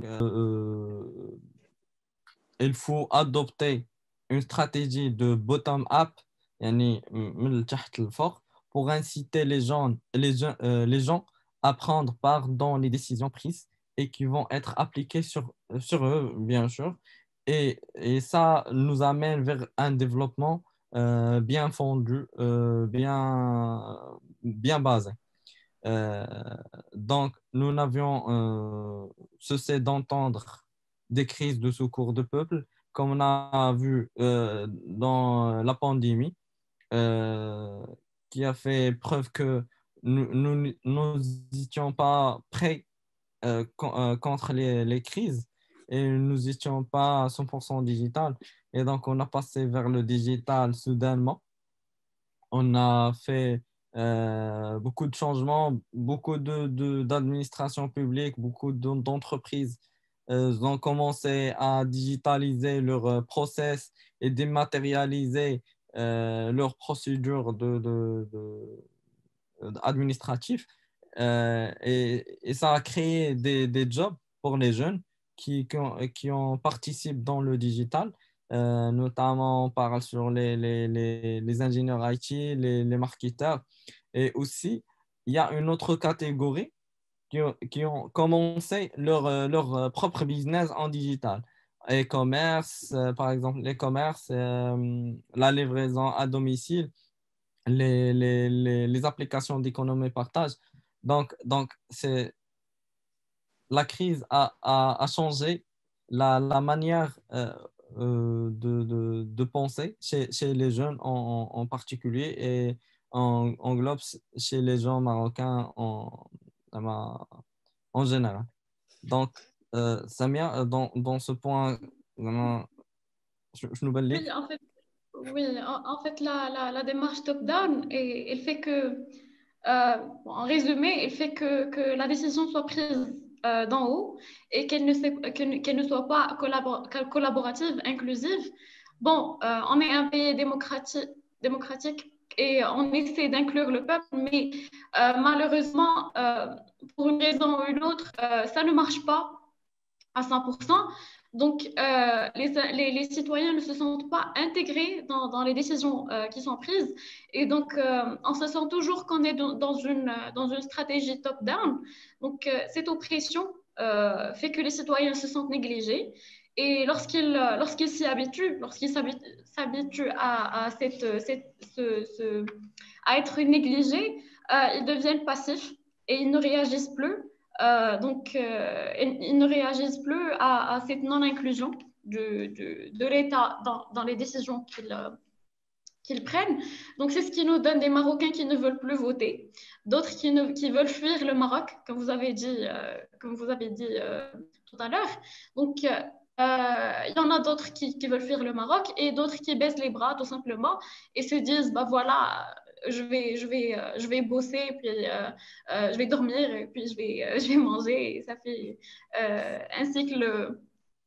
Speaker 4: euh, il faut adopter une stratégie de bottom-up, يعني من التحت للفوق, pour inciter les gens, les, gens- euh, les gens à prendre part dans les décisions prises et qui vont être appliquées sur, sur eux, bien sûr. Et, et ça nous amène vers un développement euh, bien fondu, euh, bien, bien basé. Euh, donc, nous n'avions euh, cessé d'entendre des crises de secours de peuple, comme on a vu euh, dans la pandémie, euh, qui a fait preuve que nous nous nous n'étions pas prêts euh, con- euh, contre les, les crises et nous n'étions pas à cent pour cent digital. Et donc, on a passé vers le digital soudainement On a fait euh, beaucoup de changements, beaucoup de, de- d'administrations publiques, beaucoup de- d'entreprises euh, ont commencé à digitaliser leurs euh, process et dématérialiser euh, leurs procédures de, de, de- administratives. Euh, et, et ça a créé des, des jobs pour les jeunes qui, qui, ont, qui ont participé dans le digital. Euh, notamment, on parle sur les, les, les, les ingénieurs I T, les, les marketeurs. Et aussi, il y a une autre catégorie qui ont, qui ont commencé leur, euh, leur euh, propre business en digital. E-commerce, euh, par exemple, l'e-commerce, euh, la livraison à domicile, les, les, les, les applications d'économie partage. Donc, donc c'est, la crise a, a, a changé la, la manière euh, euh, de, de, de penser chez, chez les jeunes en, en, en particulier et en, englobe chez les gens marocains en, en, en général. Donc, euh, Samia, euh, dans, dans ce point, vraiment, je, je nous belle.
Speaker 3: Oui, en fait, oui, en, en fait la, la, la démarche top-down, et elle fait que, euh, en résumé, elle fait que, que la décision soit prise euh, d'en haut et qu'elle ne, s'est- qu'elle, qu'elle ne soit pas collabor- collaborative, inclusive. Bon, euh, on est un pays démocratique, démocratique et on essaie d'inclure le peuple, mais euh, malheureusement, euh, pour une raison ou une autre, euh, ça ne marche pas à cent pour cent. Donc, euh, les, les, les, citoyens ne se sentent pas intégrés dans, dans les décisions euh, qui sont prises. Et donc, euh, on se sent toujours qu'on est dans, dans, une, dans une stratégie top-down. Donc, euh, cette oppression euh, fait que les citoyens se sentent négligés. Et lorsqu'ils lorsqu'ils s'y habituent, lorsqu'ils s'habituent à, à, cette, cette, ce, ce, à être négligés, euh, ils deviennent passifs et ils ne réagissent plus. Euh, donc, euh, ils, ils, ne réagissent plus à, à cette non-inclusion de, de, de l'État dans, dans les décisions qu'ils euh, qu'ils prennent. Donc, c'est ce qui nous donne des Marocains qui ne veulent plus voter, d'autres qui, ne, qui veulent fuir le Maroc, comme vous avez dit, euh, comme vous avez dit euh, tout à l'heure. Donc, il euh, y en a d'autres qui, qui veulent fuir le Maroc et d'autres qui baissent les bras tout simplement et se disent, bah voilà, je vais, je vais, euh, je vais bosser, puis euh, euh, je vais dormir, et puis je vais, euh, je vais manger. Et ça fait euh, un cycle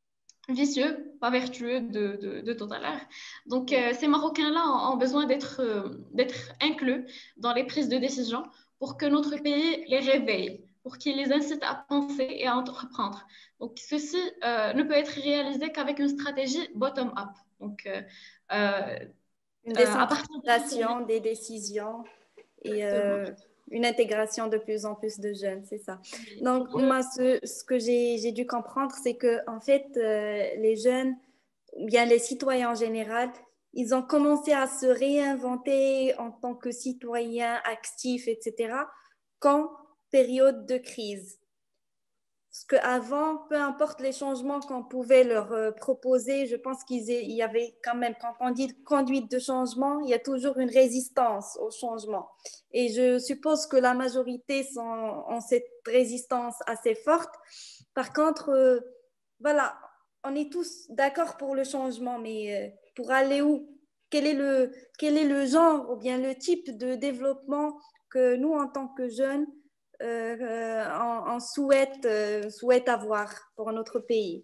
Speaker 3: vicieux, pas vertueux de, de, de tout à l'heure. Donc, euh, ces Marocains-là ont, ont besoin d'être euh, d'être inclus dans les prises de décision pour que notre pays les réveille, pour qu'il les incite à penser et à entreprendre. Donc, ceci euh, ne peut être réalisé qu'avec une stratégie bottom-up. Donc, euh, euh,
Speaker 2: Une
Speaker 3: à partir des
Speaker 2: décentralisation des décisions et euh, une intégration de plus en plus de jeunes, c'est ça. Donc, moi, ce, ce que j'ai, j'ai dû comprendre, c'est que en fait, euh, les jeunes, bien les citoyens en général, ils ont commencé à se réinventer en tant que citoyens actifs, et cetera, qu'en période de crise. Parce qu'avant, peu importe les changements qu'on pouvait leur euh, proposer, je pense qu'il y avait quand même, quand on dit conduite de changement, il y a toujours une résistance au changement. Et je suppose que la majorité sont, ont cette résistance assez forte. Par contre, euh, voilà, on est tous d'accord pour le changement, mais euh, pour aller où? Quel est, le, quel est le genre ou bien le type de développement que nous, en tant que jeunes, Euh, on, on souhaite, euh, souhaite avoir pour notre pays?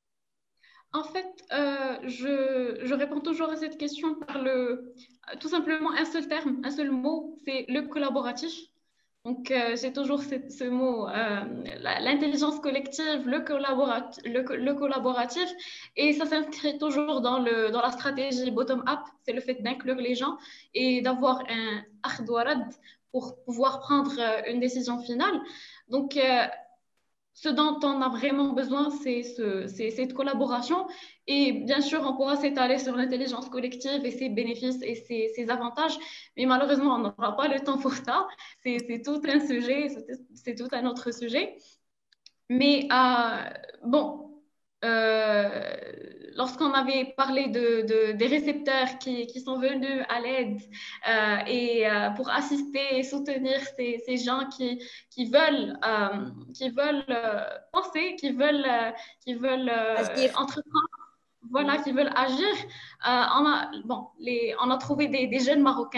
Speaker 3: En fait, euh, je, je réponds toujours à cette question par le, tout simplement un seul terme, un seul mot, c'est le collaboratif. Donc, euh, j'ai toujours ce, ce mot, euh, l'intelligence collective, le, collaborat, le, le collaboratif, et ça s'inscrit toujours dans, le, dans la stratégie bottom-up, c'est le fait d'inclure les gens et d'avoir un ardouarad pour pouvoir prendre une décision finale. Donc, euh, ce dont on a vraiment besoin, c'est ce, cette collaboration. Et bien sûr, on pourra s'étaler sur l'intelligence collective et ses bénéfices et ses, ses avantages, mais malheureusement, on n'aura pas le temps pour ça. C'est tout un sujet, c'est tout un autre sujet. Mais euh, bon, euh, lorsqu'on avait parlé de, de, des récepteurs qui, qui sont venus à l'aide euh, et euh, pour assister et soutenir ces, ces gens qui, qui veulent, euh, qui veulent euh, penser, qui veulent, euh, qui veulent euh, entreprendre, voilà, qui veulent agir, euh, on, a, bon, les, on a trouvé des, des jeunes Marocains.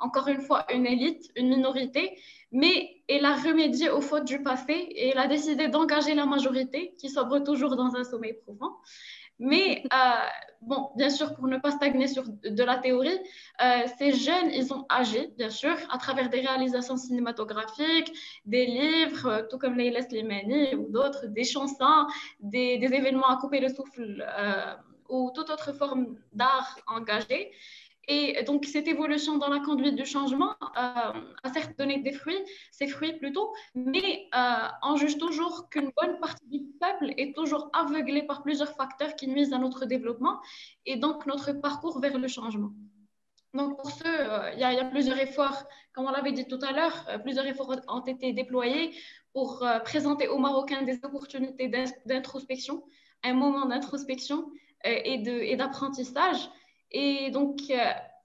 Speaker 3: encore une fois, une élite, une minorité, mais elle a remédié aux fautes du passé et elle a décidé d'engager la majorité qui sobre toujours dans un sommeil profond. Mais euh, bon, bien sûr, pour ne pas stagner sur de la théorie, euh, ces jeunes, ils ont agi, bien sûr, à travers des réalisations cinématographiques, des livres, euh, tout comme Leila Slimani ou d'autres, des chansons, des, des événements à couper le souffle euh, ou toute autre forme d'art engagé. Et donc, cette évolution dans la conduite du changement euh, a certes donné des fruits, ses fruits plutôt, mais euh, on juge toujours qu'une bonne partie du peuple est toujours aveuglée par plusieurs facteurs qui nuisent à notre développement et donc notre parcours vers le changement. Donc, pour ce, il euh, y, y a plusieurs efforts, comme on l'avait dit tout à l'heure, euh, plusieurs efforts ont été déployés pour euh, présenter aux Marocains des opportunités d'introspection, un moment d'introspection euh, et d'apprentissage. Et donc, euh,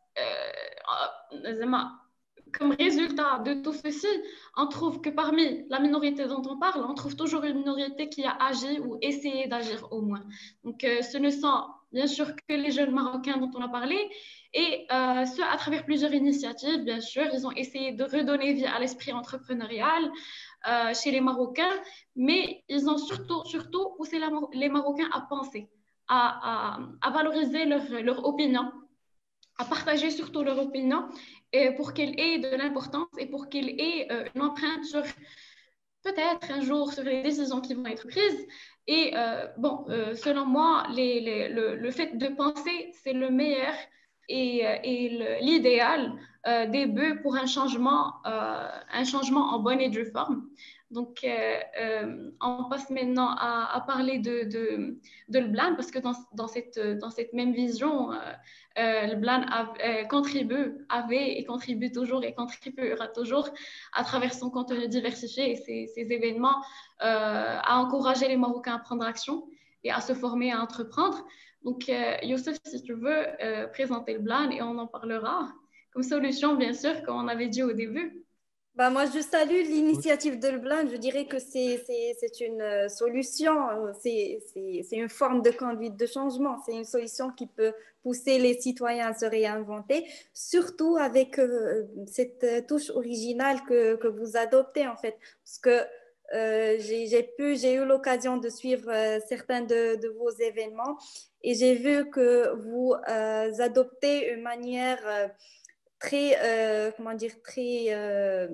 Speaker 3: euh, comme résultat de tout ceci, on trouve que parmi la minorité dont on parle, on trouve toujours une minorité qui a agi ou essayé d'agir au moins. Donc, euh, ce ne sont bien sûr que les jeunes Marocains dont on a parlé, et euh, ce, à travers plusieurs initiatives, bien sûr, ils ont essayé de redonner vie à l'esprit entrepreneurial euh, chez les Marocains, mais ils ont surtout, surtout poussé la, les Marocains à penser, à, à, à valoriser leur, leur opinion, à partager surtout leur opinion et pour qu'elle ait de l'importance et pour qu'elle ait euh, une empreinte sur peut-être un jour sur les décisions qui vont être prises. Et euh, bon, euh, selon moi, les, les, le, le fait de penser, c'est le meilleur et, et l'idéal euh, début pour un changement, euh, un changement en bonne et due forme. Donc, euh, euh, on passe maintenant à, à parler de, de, de Leblanc, parce que dans, dans, cette, dans cette même vision, euh, euh, Leblanc a, euh, contribue, avait et contribue toujours et contribuera toujours à travers son contenu diversifié et ses, ses événements euh, à encourager les Marocains à prendre action et à se former, à entreprendre. Donc, euh, Youssef, si tu veux euh, présenter Leblanc et on en parlera comme solution, bien sûr, comme on avait dit au début.
Speaker 2: Bah, moi, je salue l'initiative de Leblanc. Je dirais que c'est une solution, c'est une forme de conduite de changement. C'est une solution qui peut pousser les citoyens à se réinventer, surtout avec euh, cette touche originale que, que vous adoptez, en fait. Parce que euh, j'ai pu, j'ai eu l'occasion de suivre euh, certains de, de vos événements et j'ai vu que vous euh, adoptez une manière... Euh, très, euh, comment dire, très, euh,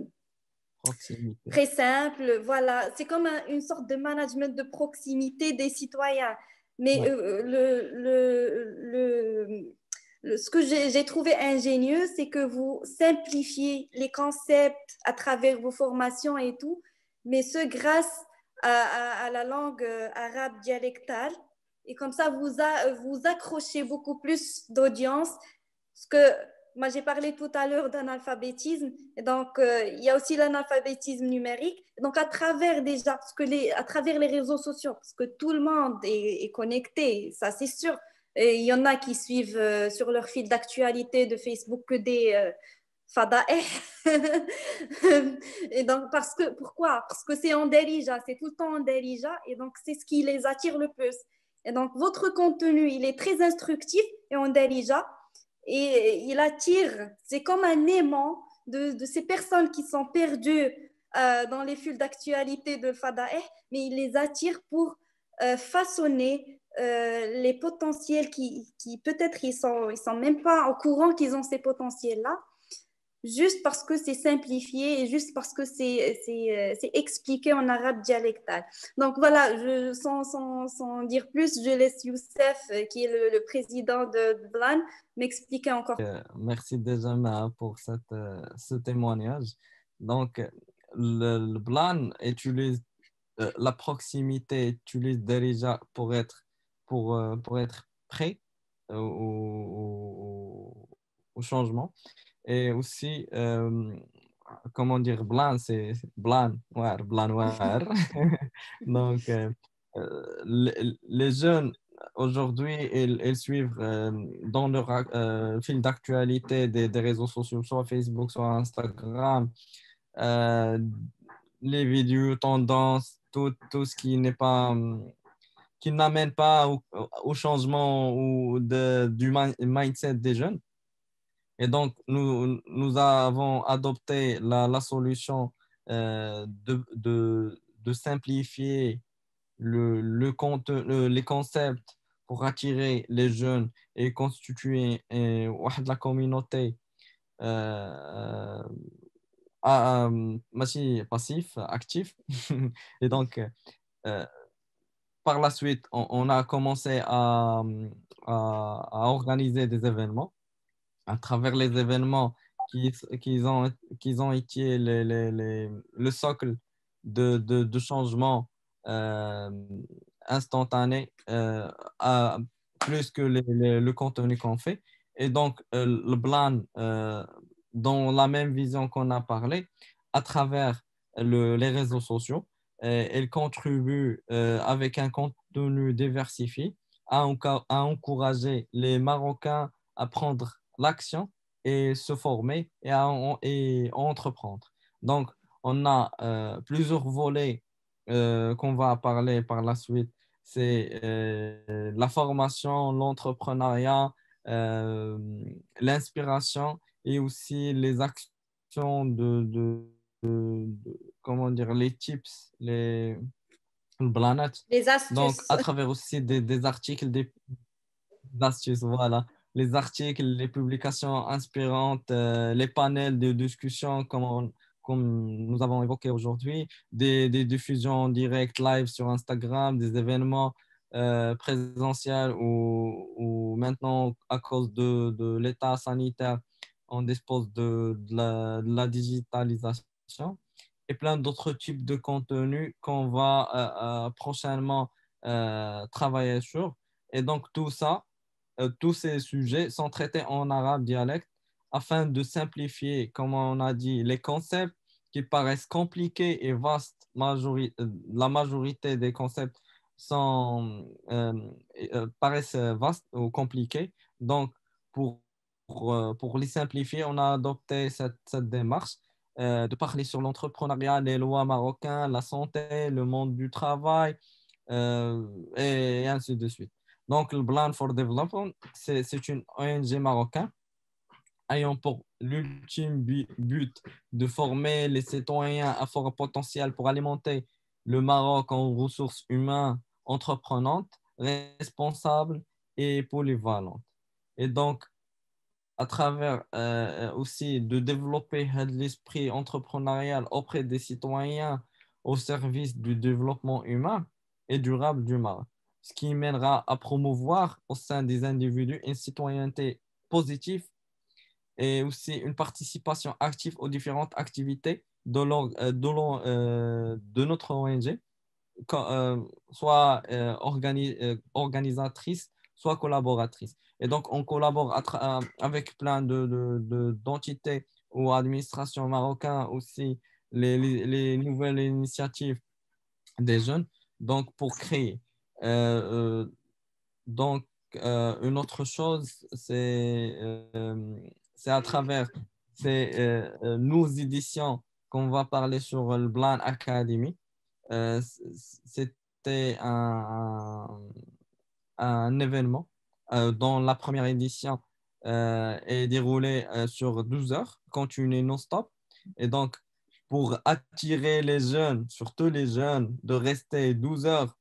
Speaker 2: très simple. Voilà, c'est comme un, une sorte de management de proximité des citoyens. Mais ouais. euh, le, le, le, le, ce que j'ai trouvé ingénieux, c'est que vous simplifiez les concepts à travers vos formations et tout, mais ce grâce à, à, à la langue arabe dialectale. Et comme ça, vous, a, vous accrochez beaucoup plus d'audience. Parce que moi, j'ai parlé tout à l'heure d'analphabétisme, et donc euh, il y a aussi l'analphabétisme numérique. Donc, à travers déjà, parce que les, à travers les réseaux sociaux, parce que tout le monde est, est connecté, ça c'est sûr. Et il y en a qui suivent euh, sur leur fil d'actualité de Facebook que des euh, fadaeh. Et donc, parce que, pourquoi? Parce que c'est en dérija, c'est tout le temps en dérija, et donc c'est ce qui les attire le plus. Et donc, votre contenu, il est très instructif et en dérija. Et il attire, c'est comme un aimant de, de ces personnes qui sont perdues euh, dans les fils d'actualité de Fadaeh, mais il les attire pour euh, façonner euh, les potentiels qui, qui peut-être ils sont, ils sont même pas au courant qu'ils ont ces potentiels-là, juste parce que c'est simplifié et juste parce que c'est expliqué en arabe dialectal. Donc voilà, je, sans, sans, sans dire plus, je laisse Youssef, qui est le, le président de Blan, m'expliquer encore.
Speaker 4: Euh, merci déjà Maa, pour cette, euh, ce témoignage. Donc, le, le Blan utilise euh, la proximité, utilise déjà pour être, pour, euh, pour être prêt euh, au, au, au changement. Et aussi, euh, comment dire, blanc, c'est blanc, noir, blanc, noir. Donc, euh, les, les jeunes, aujourd'hui, ils, ils suivent euh, dans leur euh, fil d'actualité des, des réseaux sociaux, soit Facebook, soit Instagram, euh, les vidéos, tendances, tout, tout ce qui n'est pas... qui n'amène pas au, au changement ou de, du mindset des jeunes. Et donc, nous, nous avons adopté la, la solution euh, de, de, de simplifier le, le conte- le- les concepts pour attirer les jeunes et constituer euh, واحد la communauté euh, ah, euh, ماشي passif, actif. Et donc, euh, par la suite, on, on a commencé à, à, à organiser des événements. À travers les événements qui, qui ont, qui ont été les, les, les- le socle de, de, de changement euh, instantané euh, à, plus que les- les- le contenu qu'on fait. Et donc, euh, le plan, euh, dans la même vision qu'on a parlé, à travers le- les réseaux sociaux, euh, elle contribue euh, avec un contenu diversifié à, enca- à encourager les Marocains à prendre l'action et se former et, à, en- et entreprendre. Donc, on a euh, plusieurs volets euh, qu'on va parler par la suite. C'est euh, la formation, l'entrepreneuriat, euh, l'inspiration et aussi les actions de, de, de- de- comment dire, les tips, les planètes.
Speaker 2: Les
Speaker 4: Donc,
Speaker 2: astuces.
Speaker 4: à travers aussi des, des articles, des astuces, voilà. Les articles, les publications inspirantes, euh, les panels de discussion comme, on- comme nous avons évoqué aujourd'hui, des, des diffusions en direct live sur Instagram, des événements euh, présentiels ou, ou maintenant à cause de, de l'état sanitaire, on dispose de, de la, de la digitalisation et plein d'autres types de contenus qu'on va euh, euh, prochainement euh, travailler sur. Et donc tout ça, euh, tous ces sujets sont traités en arabe dialecte afin de simplifier, comme on a dit, les concepts qui paraissent compliqués et vastes. Majori- euh, la majorité des concepts sont, euh, euh, paraissent vastes ou compliqués. Donc, pour, pour, euh, pour les simplifier, on a adopté cette, cette démarche euh, de parler sur l'entrepreneuriat, les lois marocaines, la santé, le monde du travail, euh, et ainsi de suite. Donc, le Plan for Development, c'est c'est une O N G marocaine ayant pour l'ultime bu- but de former les citoyens à fort potentiel pour alimenter le Maroc en ressources humaines entreprenantes, responsables et polyvalentes. Et donc, à travers euh, aussi de développer l'esprit entrepreneurial auprès des citoyens au service du développement humain et durable du Maroc, ce qui mènera à promouvoir au sein des individus une citoyenneté positive et aussi une participation active aux différentes activités de, l'or- euh, de, l'or- euh, de notre O N G, co- euh, soit euh, organi- euh, organisatrice, soit collaboratrice. Et donc, on collabore à tra- euh, avec plein de, de- de- d'entités ou administrations marocaines aussi, les, les- les nouvelles initiatives des jeunes, donc pour créer. Euh, euh, donc, euh, une autre chose, c'est euh, c'est à travers ces euh, euh, nos éditions qu'on va parler sur le Plan Academy. Euh, c- c'était un, un, un événement euh, dont la première édition euh, est déroulée euh, sur douze heures, continue non-stop. Et donc, pour attirer les jeunes, surtout les jeunes, de rester douze heures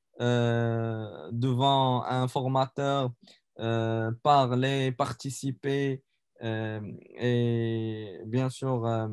Speaker 4: euh, devant un formateur, euh, parler, participer euh, et bien sûr euh,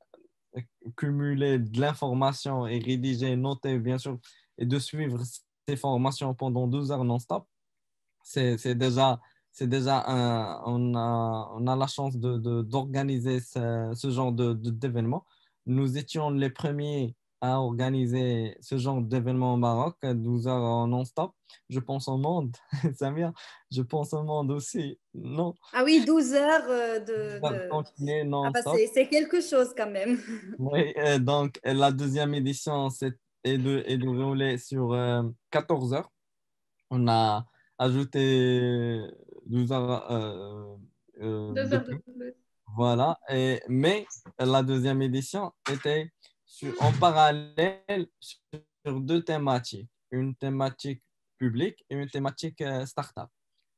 Speaker 4: cumuler de l'information et rédiger, noter bien sûr et de suivre ces formations pendant douze heures non-stop, c'est c'est déjà, c'est déjà un, on a, on a la chance de, de- d'organiser ce, ce genre de, de- d'événement. Nous étions les premiers à organiser ce genre d'événement au Maroc, à douze heures en non-stop. Je pense au monde, Samir, je pense au monde aussi. Non,
Speaker 2: Ah oui, douze heures euh, de, de...
Speaker 4: continuer
Speaker 2: Ah bah
Speaker 4: non-stop.
Speaker 2: c'est c'est quelque chose quand même.
Speaker 4: Oui, euh, donc euh, la deuxième édition c'est, est, de, est déroulée sur euh, quatorze heures. On a ajouté douze heures euh, euh,
Speaker 3: Deux
Speaker 4: de
Speaker 3: heures de
Speaker 4: plus.
Speaker 3: plus.
Speaker 4: Voilà. Et, mais la deuxième édition était sur- en parallèle sur deux thématiques. Une thématique publique et une thématique euh, start-up.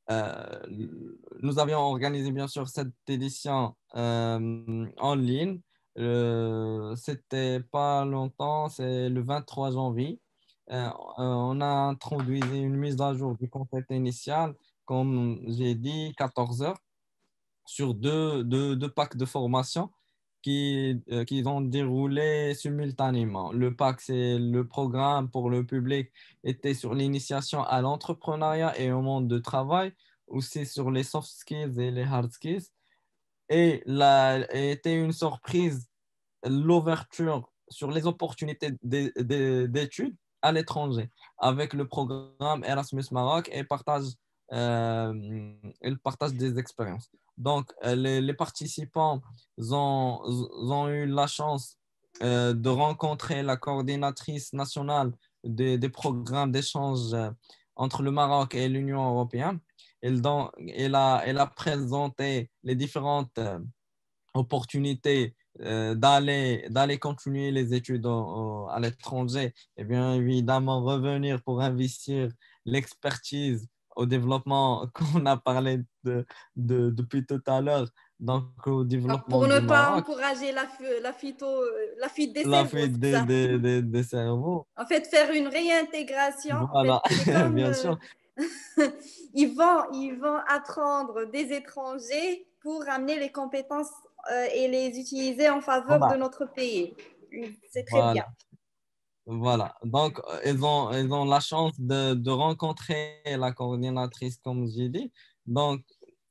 Speaker 4: euh, nous avions organisé bien sûr cette édition euh, en ligne. Euh, c'était pas longtemps, c'est le vingt-trois janvier. Euh, euh, on a introduit une mise à jour du concept initial, comme j'ai dit, quatorze heures sur deux, deux, deux packs de formation qui, euh, qui ont déroulé simultanément. Le pack, c'est le programme pour le public, était sur l'initiation à l'entrepreneuriat et au monde du travail, aussi sur les soft skills et les hard skills. Et là, était une surprise, l'ouverture sur les opportunités d'é- d'é- d'études à l'étranger avec le programme Erasmus Maroc et partage, euh, et le partage des expériences. Donc, euh, les, les participants ont, ont eu la chance euh, de rencontrer la coordinatrice nationale des, des programmes d'échange euh, entre le Maroc et l'Union européenne. Elle, dans- elle a, elle a présenté les différentes euh, opportunité euh, d'aller d'aller continuer les études au- au- à l'étranger et bien évidemment revenir pour investir l'expertise au développement qu'on a parlé de, de- depuis tout à l'heure, donc au
Speaker 2: Donc,
Speaker 4: développement
Speaker 2: pour ne
Speaker 4: du
Speaker 2: pas
Speaker 4: Maroc,
Speaker 2: encourager la, fu- la, phyto, euh, la fuite des
Speaker 4: la
Speaker 2: cerveaux,
Speaker 4: fuite
Speaker 2: c'est
Speaker 4: des,
Speaker 2: ça.
Speaker 4: des, des- des cerveaux.
Speaker 2: En fait, faire une réintégration, en
Speaker 4: Voilà,
Speaker 2: fait, c'est comme
Speaker 4: bien
Speaker 2: euh,
Speaker 4: sûr.
Speaker 2: ils, vont, ils vont apprendre des étrangers pour amener les compétences euh, et les utiliser en faveur de
Speaker 4: Voilà,
Speaker 2: notre pays. C'est très bien.
Speaker 4: voilà. Voilà, donc euh, ils ont, ils ont la chance de, de rencontrer la coordinatrice, comme j'ai dit. Donc,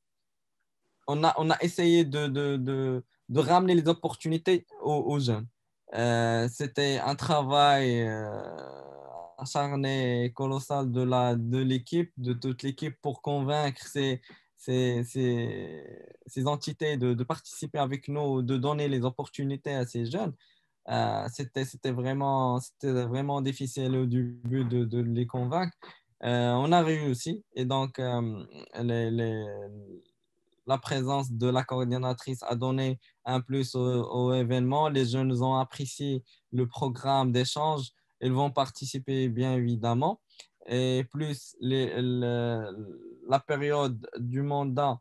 Speaker 4: on a, on a essayé de, de, de, de ramener les opportunités aux, aux jeunes. Euh, c'était un travail euh, acharné et colossal de la, de l'équipe, de toute l'équipe pour convaincre ces, ces, ces, ces entités de, de participer avec nous, de donner les opportunités à ces jeunes. Euh, c'était, c'était vraiment, c'était vraiment difficile au début de, de les convaincre. Euh, on a réussi et donc euh, les, les, la présence de la coordinatrice a donné un plus au, au événement. Les jeunes ont apprécié le programme d'échange. Ils vont participer bien évidemment. Et plus les, le- la période du mandat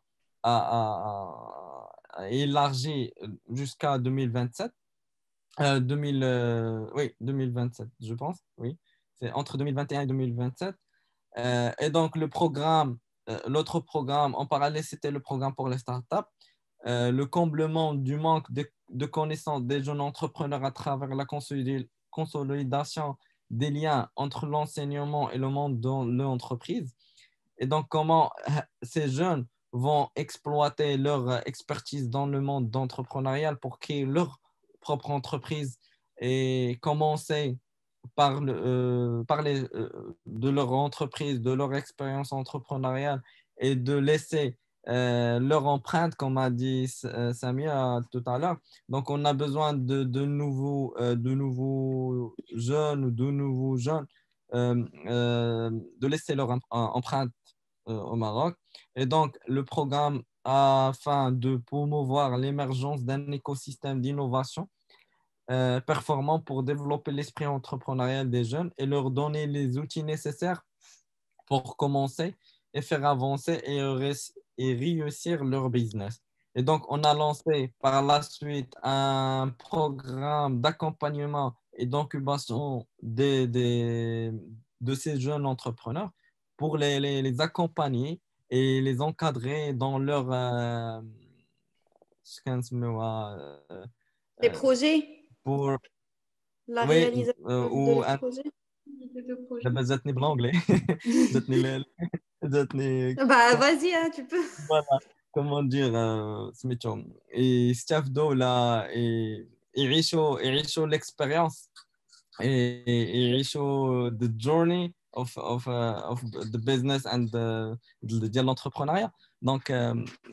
Speaker 4: a, a- a élargi jusqu'à deux mille vingt-sept. Euh, deux mille, euh, oui, deux mille vingt-sept, je pense. Oui, c'est entre deux mille vingt et un et deux mille vingt-sept. Euh, et donc, le programme, euh, l'autre programme en parallèle, c'était le programme pour les startups. Euh, le comblement du manque de, de connaissances des jeunes entrepreneurs à travers la consolid- consolidation des liens entre l'enseignement et le monde de l'entreprise. Et donc, comment euh, ces jeunes vont exploiter leur euh, expertise dans le monde d'entrepreneurial pour créer leur propre entreprise et commencer par, le, euh, parler euh, de leur entreprise, de leur expérience entrepreneuriale et de laisser euh, leur empreinte, comme a dit euh, Samia tout à l'heure. Donc, on a besoin de, de, nouveaux, euh, de nouveaux jeunes ou de nouveaux jeunes euh, euh, de laisser leur em- empreinte euh, au Maroc. Et donc, le programme afin de promouvoir l'émergence d'un écosystème d'innovation euh, performant pour développer l'esprit entrepreneurial des jeunes et leur donner les outils nécessaires pour commencer et faire avancer et, réuss- et réussir leur business. Et donc, on a lancé par la suite un programme d'accompagnement et d'incubation des, des- de ces jeunes entrepreneurs pour les, les, les accompagner et les encadrer dans leur euh, ce qu'on se met, euh,
Speaker 2: Les
Speaker 4: euh,
Speaker 2: projets,
Speaker 4: pour
Speaker 2: la
Speaker 4: oui
Speaker 2: réalisation
Speaker 4: euh,
Speaker 2: de
Speaker 4: ou
Speaker 2: leurs
Speaker 4: un
Speaker 2: projets.
Speaker 3: De projet.
Speaker 4: دابا جاتني بالانجلي جاتني ال- جاتني
Speaker 2: Bah, vas-y, hein, tu peux.
Speaker 4: voilà comment dire euh, سميتو يستافدوا ولا ي- يعيشوا يعيشوا l'expérience et et يعيشوا the journey of of uh, of the business and the ديال l'entrepreneuriat donc euh,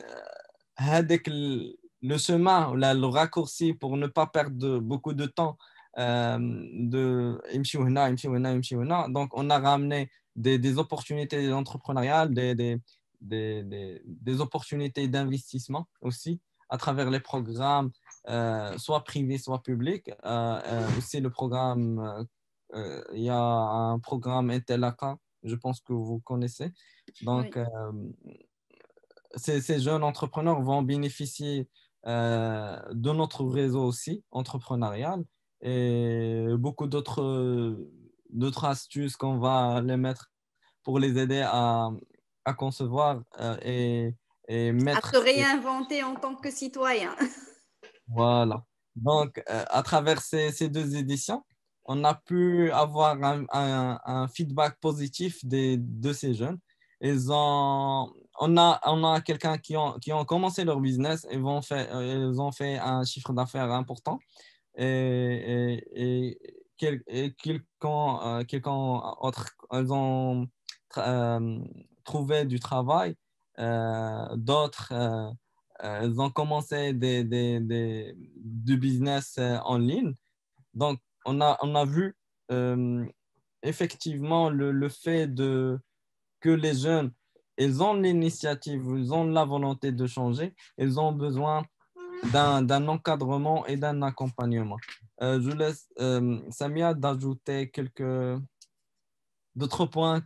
Speaker 4: هذاك ال- le chemin ou la- le raccourci pour ne pas perdre de- beaucoup de temps euh, de يمشيو هنا يمشيو هنا يمشيو هنا. Donc on a ramené des, des opportunités entrepreneuriales, des, des, des, des, des opportunités d'investissement aussi à travers les programmes, euh, soit privés, soit publics. Euh, euh, aussi le programme, euh, euh, il y a un programme Intelaca, je pense que vous connaissez. Donc,
Speaker 2: Oui.
Speaker 4: euh, ces, ces jeunes entrepreneurs vont bénéficier euh, de notre réseau aussi entrepreneurial et beaucoup d'autres d'autres astuces qu'on va les mettre pour les aider à, à concevoir euh, et, et
Speaker 2: À
Speaker 4: mettre
Speaker 2: se
Speaker 4: ces-
Speaker 2: réinventer en tant que citoyen.
Speaker 4: voilà. Donc, euh, à travers ces, ces deux éditions, on a pu avoir un, un- un feedback positif des, de ces jeunes. Ils ont, on a, on a quelqu'un qui ont, qui ont commencé leur business et vont faire, euh, ils ont fait un chiffre d'affaires important et, et, et, quel- et quelqu'un, euh, quelqu'un autre, ils ont tra- euh, trouvé du travail, euh, d'autres. euh, euh, ils ont commencé des, des, des- du business euh, en ligne. Donc, on a, on a vu euh, effectivement le, le fait de, que les jeunes, ils ont l'initiative, ils ont la volonté de changer, ils ont besoin d'un, d'un encadrement et d'un accompagnement. Euh, je laisse euh, Samia d'ajouter quelques d'autres points.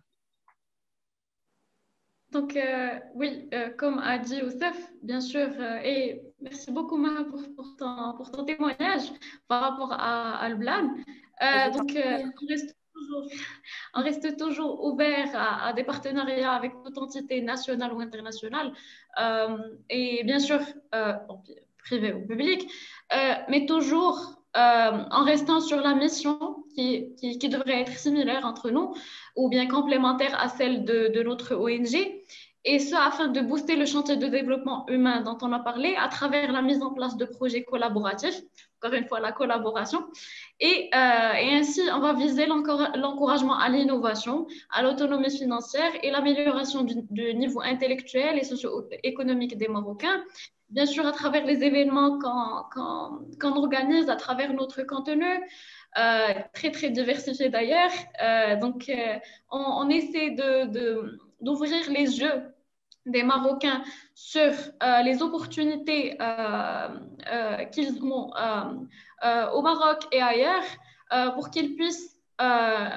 Speaker 3: Donc, euh, oui, euh, comme a dit Oussef, bien sûr, euh, et merci beaucoup, Maha, pour, pour ton, pour ton témoignage par rapport à, à Alblan.
Speaker 2: Je
Speaker 3: Euh,
Speaker 2: t'en
Speaker 3: donc, euh,
Speaker 2: prie.
Speaker 3: on reste toujours, on reste toujours ouvert à, à des partenariats avec toute entité nationale ou internationale, euh, et bien sûr, euh, bon, privé ou public, euh, mais toujours euh, en restant sur la mission qui, qui, qui devrait être similaire entre nous ou bien complémentaire à celle de, de notre O N G, et ce afin de booster le chantier de développement humain dont on a parlé à travers la mise en place de projets collaboratifs, encore une fois la collaboration, et, euh, et ainsi on va viser l'encouragement à l'innovation, à l'autonomie financière et l'amélioration du, du niveau intellectuel et socio-économique des Marocains, bien sûr à travers les événements qu'on qu'on organise, à travers notre contenu, euh, très très diversifié d'ailleurs. Euh, donc, euh, on, on, essaie de, de, d'ouvrir les yeux des Marocains sur euh, les opportunités euh, euh, qu'ils ont euh, euh, au Maroc et ailleurs euh, pour qu'ils puissent euh,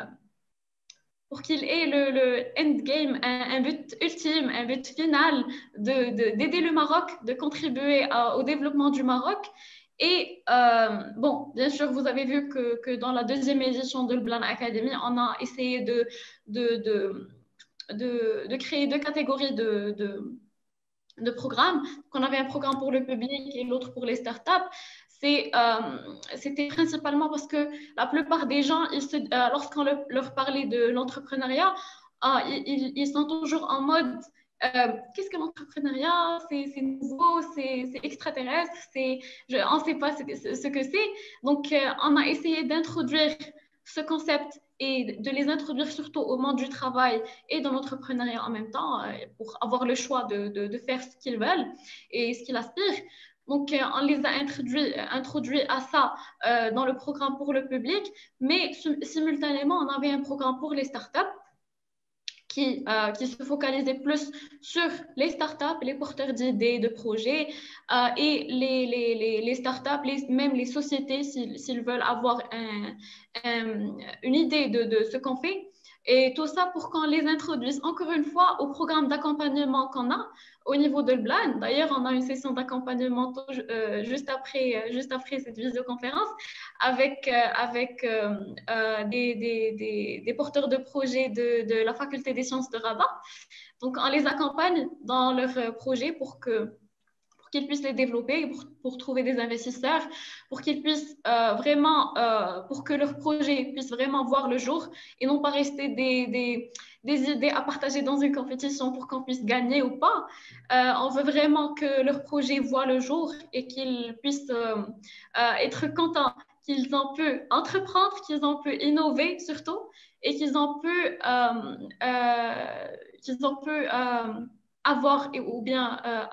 Speaker 3: pour qu'il ait le, le endgame, un, un but ultime, un but final de, de, d'aider le Maroc, de contribuer à, au développement du Maroc. Et euh, bon, bien sûr, vous avez vu que, que dans la deuxième édition de l'Blan Academy, on a essayé de, de, de, de, de créer deux catégories de, de, de programmes. On avait un programme pour le public et l'autre pour les startups. C'est, euh, c'était principalement parce que la plupart des gens, ils se, euh, lorsqu'on le, leur parlait de l'entrepreneuriat, euh, ils, ils sont toujours en mode euh, qu'est-ce que l'entrepreneuriat? C'est, c'est nouveau, c'est, c'est extraterrestre, c'est, je, on ne sait pas ce que, ce que c'est. Donc, euh, on a essayé d'introduire ce concept et de les introduire surtout au monde du travail et dans l'entrepreneuriat en même temps euh, pour avoir le choix de, de, de faire ce qu'ils veulent et ce qu'ils aspirent. Donc, euh, on les a introduits, introduits à ça euh, dans le programme pour le public, mais simultanément, on avait un programme pour les startups qui, euh, qui se focalisait plus sur les startups, les porteurs d'idées, de projets euh, et les, les, les, les startups, les, même les sociétés, s'ils, s'ils veulent avoir un, un, une idée de, de ce qu'on fait. Et tout ça pour qu'on les introduise encore une fois au programme d'accompagnement qu'on a au niveau de l'Blan. D'ailleurs, on a une session d'accompagnement euh, juste, après, euh, juste après cette visioconférence avec, euh, avec euh, euh, des, des, des, des porteurs de projets de, de la faculté des sciences de Rabat. Donc, on les accompagne dans leurs projets pour que pour qu'ils puissent les développer, pour, pour trouver des investisseurs, pour qu'ils puissent euh, vraiment, euh, pour que leurs projets puissent vraiment voir le jour et non pas rester des, des, des idées à partager dans une compétition pour qu'on puisse gagner ou pas. Euh, on veut vraiment que leurs projets voient le jour et qu'ils puissent euh, euh, être contents qu'ils ont pu entreprendre, qu'ils ont pu innover surtout et qu'ils ont pu, euh, euh, qu'ils ont pu euh, avoir ou bien euh,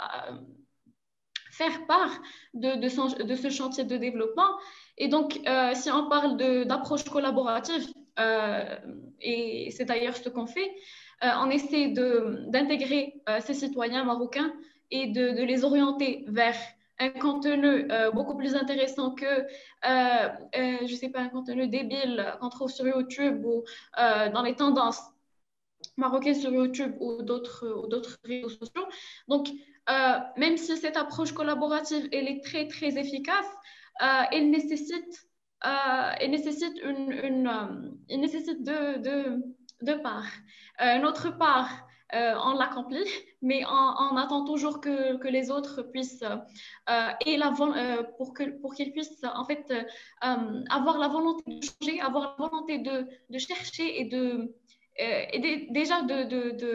Speaker 3: faire part de, de, son, de, ce chantier de développement. Et donc, euh, si on parle de, d'approche collaborative, euh, et c'est d'ailleurs ce qu'on fait, euh, on essaie de, d'intégrer euh, ces citoyens marocains et de, de les orienter vers un contenu euh, beaucoup plus intéressant que, euh, euh, je ne sais pas, un contenu débile qu'on trouve sur YouTube ou euh, dans les tendances. marocains sur YouTube ou d'autres ou d'autres réseaux sociaux. Donc, euh, même si cette approche collaborative elle est très très efficace, euh, elle nécessite euh, elle nécessite une, une euh, elle nécessite deux de, de parts. Euh, notre part, euh, on l'accomplit, mais on, on attend toujours que, que les autres puissent euh, et la euh, pour que pour qu'ils puissent en fait euh, avoir la volonté de changer, avoir la volonté de, de chercher et de euh, et de, déjà de de de,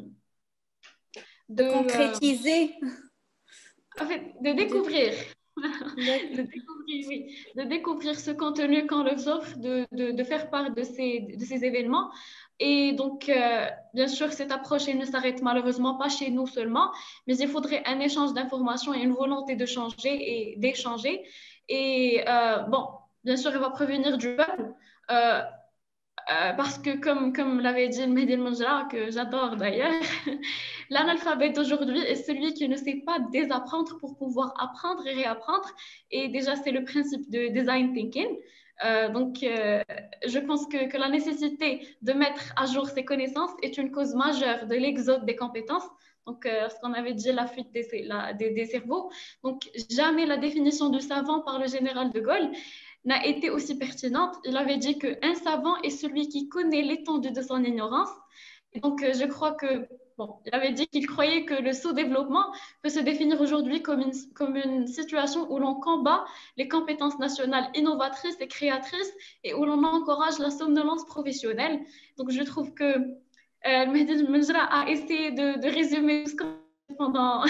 Speaker 2: De
Speaker 3: de, euh,
Speaker 2: concrétiser.
Speaker 3: en fait, de découvrir de découvrir, oui, de découvrir ce contenu qu'on leur offre, de, de, de faire part de ces, de ces événements. Et donc, euh, bien sûr, cette approche, elle ne s'arrête malheureusement pas chez nous seulement, mais il faudrait un échange d'informations et une volonté de changer et d'échanger. Et euh, bon, bien sûr, elle va provenir du peuple. Euh, euh, parce que, comme, comme l'avait dit Mehdi El-Manjra, que j'adore d'ailleurs, l'analphabète d'aujourd'hui est celui qui ne sait pas désapprendre pour pouvoir apprendre et réapprendre. Et déjà, c'est le principe de design thinking. Euh, donc, euh, je pense que, que la nécessité de mettre à jour ses connaissances est une cause majeure de l'exode des compétences. Donc, euh, ce qu'on avait dit, la fuite des, la, des, des cerveaux. Donc, jamais la définition du savant par le général de Gaulle n'a été aussi pertinente. Il avait dit qu'un savant est celui qui connaît l'étendue de son ignorance. Et donc, euh, je crois que, bon, il avait dit qu'il croyait que le sous-développement peut se définir aujourd'hui comme une, comme une situation où l'on combat les compétences nationales innovatrices et créatrices et où l'on encourage la somnolence professionnelle. Donc, je trouve que euh, Mehdi Menjra a essayé de, de résumer ce qu'on a pendant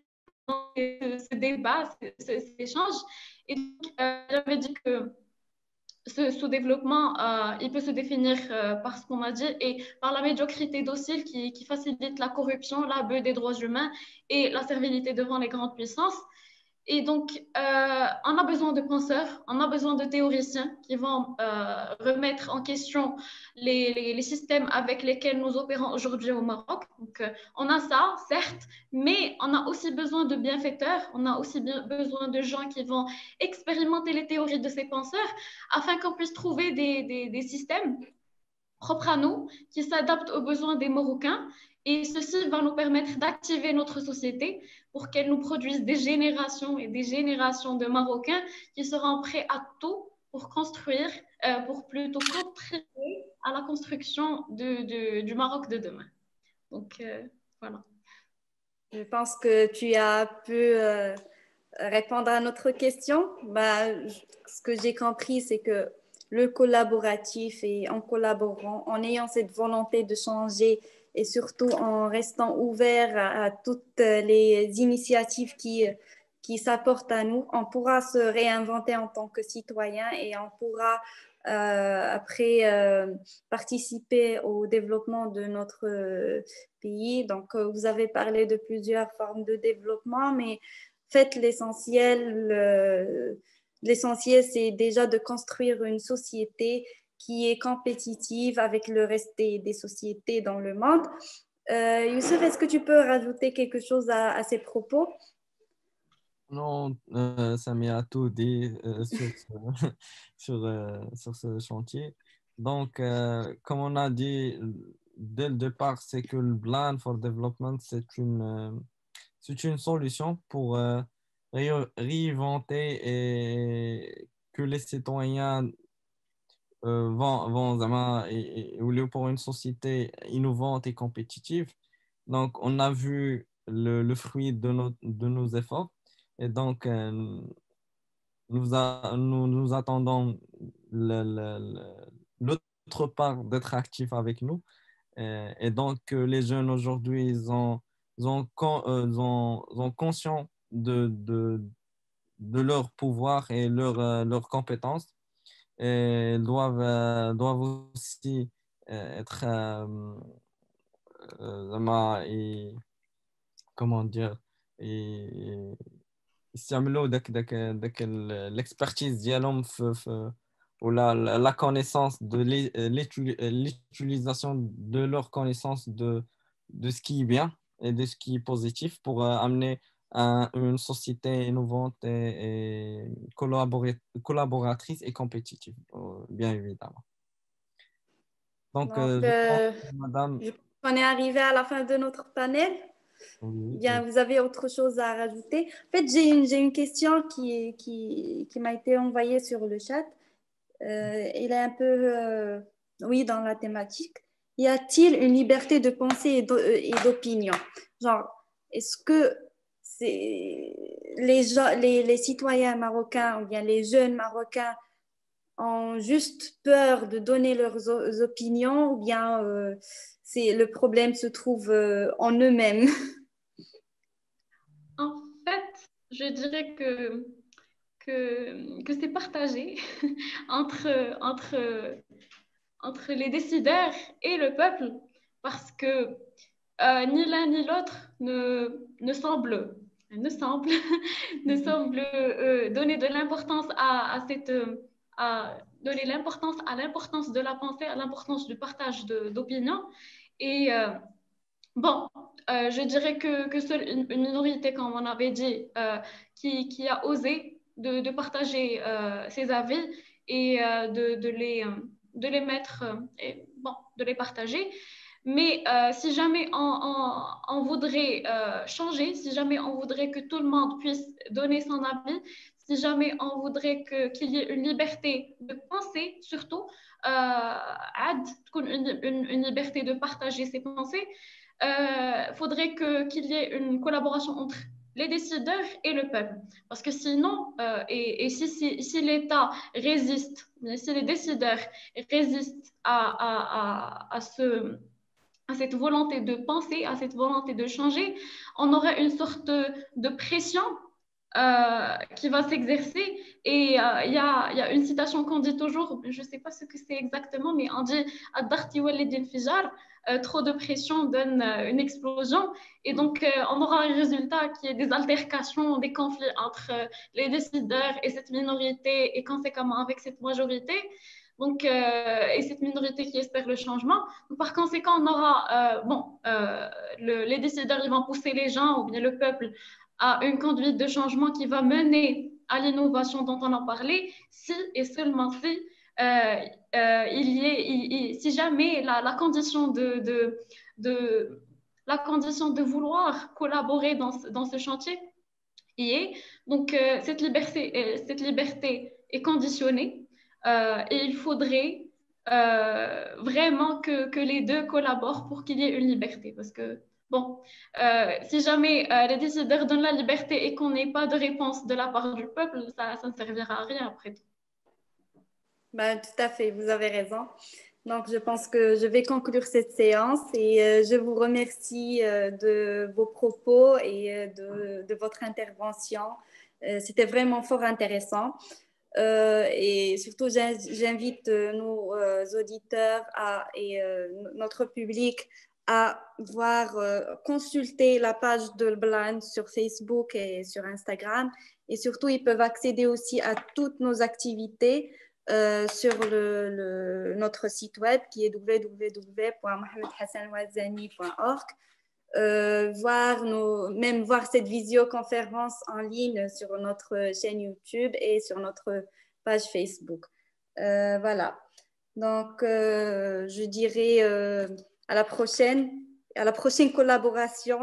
Speaker 3: ce, ce débat, ce, ce, cet échange. Et donc, euh, j'avais dit que ce sous-développement, euh, il peut se définir euh, par ce qu'on a dit et par la médiocrité docile qui, qui facilite la corruption, l'abus des droits humains et la servilité devant les grandes puissances. Et donc, euh, on a besoin de penseurs, on a besoin de théoriciens qui vont euh, remettre en question les, les, les systèmes avec lesquels nous opérons aujourd'hui au Maroc. Donc, euh, on a ça, certes, mais on a aussi besoin de bienfaiteurs, on a aussi bien besoin de gens qui vont expérimenter les théories de ces penseurs afin qu'on puisse trouver des, des, des systèmes propres à nous, qui s'adaptent aux besoins des Marocains. Et ceci va nous permettre d'activer notre société pour qu'elle nous produise des générations et des générations de Marocains qui seront prêts à tout pour construire, euh, pour plutôt contribuer à la construction de, de, du Maroc de demain. Donc, euh, voilà.
Speaker 2: Je pense que tu as pu euh, répondre à notre question. Bah, ce que j'ai compris, c'est que le collaboratif et en collaborant, en ayant cette volonté de changer et surtout en restant ouvert à, à toutes les initiatives qui, qui s'apportent à nous, on pourra se réinventer en tant que citoyen et on pourra euh, après euh, participer au développement de notre euh, pays. Donc, euh, vous avez parlé de plusieurs formes de développement, mais faites l'essentiel. Euh, l'essentiel, c'est déjà de construire une société qui est compétitive avec le reste des, des sociétés dans le monde. Euh, Youssef, est-ce que tu peux rajouter quelque chose à, à ces propos?
Speaker 4: Non, euh, ça m'est tout dit euh, sur ce, sur, euh, sur ce chantier. Donc, euh, comme on a dit dès le départ, c'est que le Plan for Development, c'est une, euh, c'est une solution pour euh, ré- réinventer et que les citoyens euh, vont, vont vraiment et, et- au lieu pour une société innovante et compétitive. Donc, on a vu le, le fruit de nos, de nos efforts. Et donc, euh, nous, a- nous, nous attendons le- le- le- l'autre part d'être actifs avec nous. Euh, et donc, euh, les jeunes aujourd'hui, ils ont, ils ont, con- euh, ils ont, ils ont conscience de, de, de leur pouvoir et leur, euh, leurs compétences et doivent, euh, doivent aussi euh, être, euh, euh, vraiment, et, comment dire, et, يستعملوا داك داك داك ال- l'expertise ديالهم في في ولا la la connaissance de l'é- l'étu- l'utilisation de leur connaissance de de ce qui est bien et de ce qui est positif pour euh, amener un- une société innovante et, et collabora- collaboratrice et compétitive, euh, bien évidemment. Donc,
Speaker 2: Donc,
Speaker 4: euh, je pense,
Speaker 2: euh,
Speaker 4: madame,
Speaker 2: je On est arrivé à la fin de notre panel.
Speaker 4: Oui,
Speaker 2: Bien,
Speaker 4: oui.
Speaker 2: vous avez autre chose à rajouter? En fait, j'ai une, j'ai une question qui, qui, qui m'a été envoyée sur le chat. Euh, il est un peu, euh, oui, dans la thématique. Y a-t-il une liberté de pensée et d'o- et d'opinion? Genre, est-ce que c'est les, gens- les, les citoyens marocains ou bien les jeunes marocains ont juste peur de donner leurs o- opinions ou bien euh, c'est, le problème se trouve euh, en eux-mêmes?
Speaker 3: En fait, je dirais que, que, que c'est partagé entre, entre, entre les décideurs et le peuple, parce que euh, ni l'un ni l'autre ne, ne semble, ne semble, ne semble euh, donner de l'importance à, à cette, euh, à donner l'importance à l'importance de la pensée, à l'importance du partage de- d'opinions. Et euh, bon, euh, je dirais que, que seule une, une minorité, comme on avait dit, euh, qui, qui a osé de, de partager euh, ses avis et euh, de, de les, euh, de les mettre, euh, et, bon, de les partager. Mais euh, si jamais on, on, on voudrait euh, changer, si jamais on voudrait que tout le monde puisse donner son avis, si jamais on voudrait que, qu'il y ait une liberté de penser, surtout, euh, عاد تكون une, une, une liberté de partager ses pensées, il euh, faudrait que, qu'il y ait une collaboration entre les décideurs et le peuple. Parce que sinon, euh, et, et si, si, si l'État résiste, si les décideurs résistent à, à, à, à, ce, à cette volonté de penser, à cette volonté de changer, on aurait une sorte de pression euh, qui va s'exercer. Et euh, il euh, y, a, y a une citation qu'on dit toujours, je ne sais pas ce que c'est exactement, mais on dit Ad-darti walid al-fijar, euh, trop de pression donne euh, une explosion. Et donc, euh, on aura un résultat qui est des altercations, des conflits entre euh, les décideurs et cette minorité, et conséquemment avec cette majorité. Donc, euh, et cette minorité qui espère le changement. Donc, par conséquent, on aura, euh, bon, euh, le, les décideurs, ils vont pousser les gens ou bien le peuple à une conduite de changement qui va mener à l'innovation dont on a parlé, si et seulement si euh, euh, il y est, il, il, si jamais la, la condition de, de, de la condition de vouloir collaborer dans, dans ce chantier y est. Donc euh, cette liberté, cette liberté est conditionnée euh, et il faudrait euh, vraiment que, que les deux collaborent pour qu'il y ait une liberté, parce que bon, euh, si jamais euh, les décideurs donnent la liberté et qu'on n'ait pas de réponse de la part du peuple, ça, ça ne servira à rien après tout.
Speaker 2: Ben, tout à fait, vous avez raison. Donc, je pense que je vais conclure cette séance et euh, je vous remercie euh, de vos propos et euh, de, de votre intervention. Euh, c'était vraiment fort intéressant. Euh, et surtout, j'invite euh, nos euh, auditeurs à, et euh, notre public à voir, euh, consulter la page de Blind sur Facebook et sur Instagram. Et surtout, ils peuvent accéder aussi à toutes nos activités euh, sur le, le, notre site web qui est w w w point mohamed hassan ouazzani point org. Euh, voir nos, même voir cette visioconférence en ligne sur notre chaîne YouTube et sur notre page Facebook. Euh, voilà. Donc, euh, je dirais euh, à la prochaine, à la prochaine collaboration.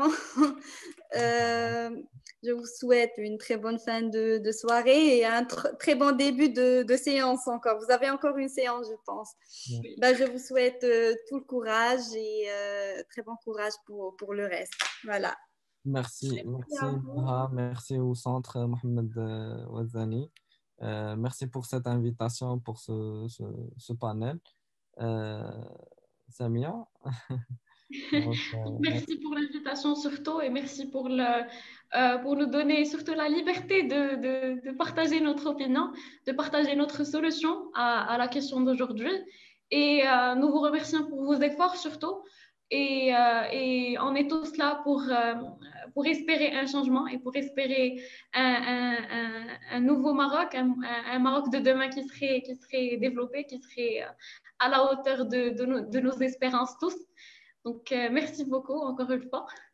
Speaker 2: euh, je vous souhaite une très bonne fin de, de soirée et un tr très bon début de, de séance encore. Vous avez encore une séance, je pense.
Speaker 4: Oui.
Speaker 2: Ben, je vous souhaite euh, tout le courage et euh, très bon courage pour, pour le reste. Voilà.
Speaker 4: Merci, merci, Maha, merci au centre Mohamed euh, Ouazzani. Euh, merci pour cette invitation, pour ce, ce, ce panel. Euh, Samia. Donc, euh,
Speaker 3: Donc,
Speaker 4: merci.
Speaker 3: merci pour l'invitation surtout et merci pour, le, euh, pour nous donner surtout la liberté de, de, de partager notre opinion, de partager notre solution à, à la question d'aujourd'hui. Et euh, nous vous remercions pour vos efforts surtout. Et, euh, et on est tous là pour, euh, pour espérer un changement et pour espérer un, un, un, un nouveau Maroc, un, un Maroc de demain qui serait, qui serait développé, qui serait à la hauteur de, de, nos, de nos espérances tous. Donc, euh, merci beaucoup encore une fois.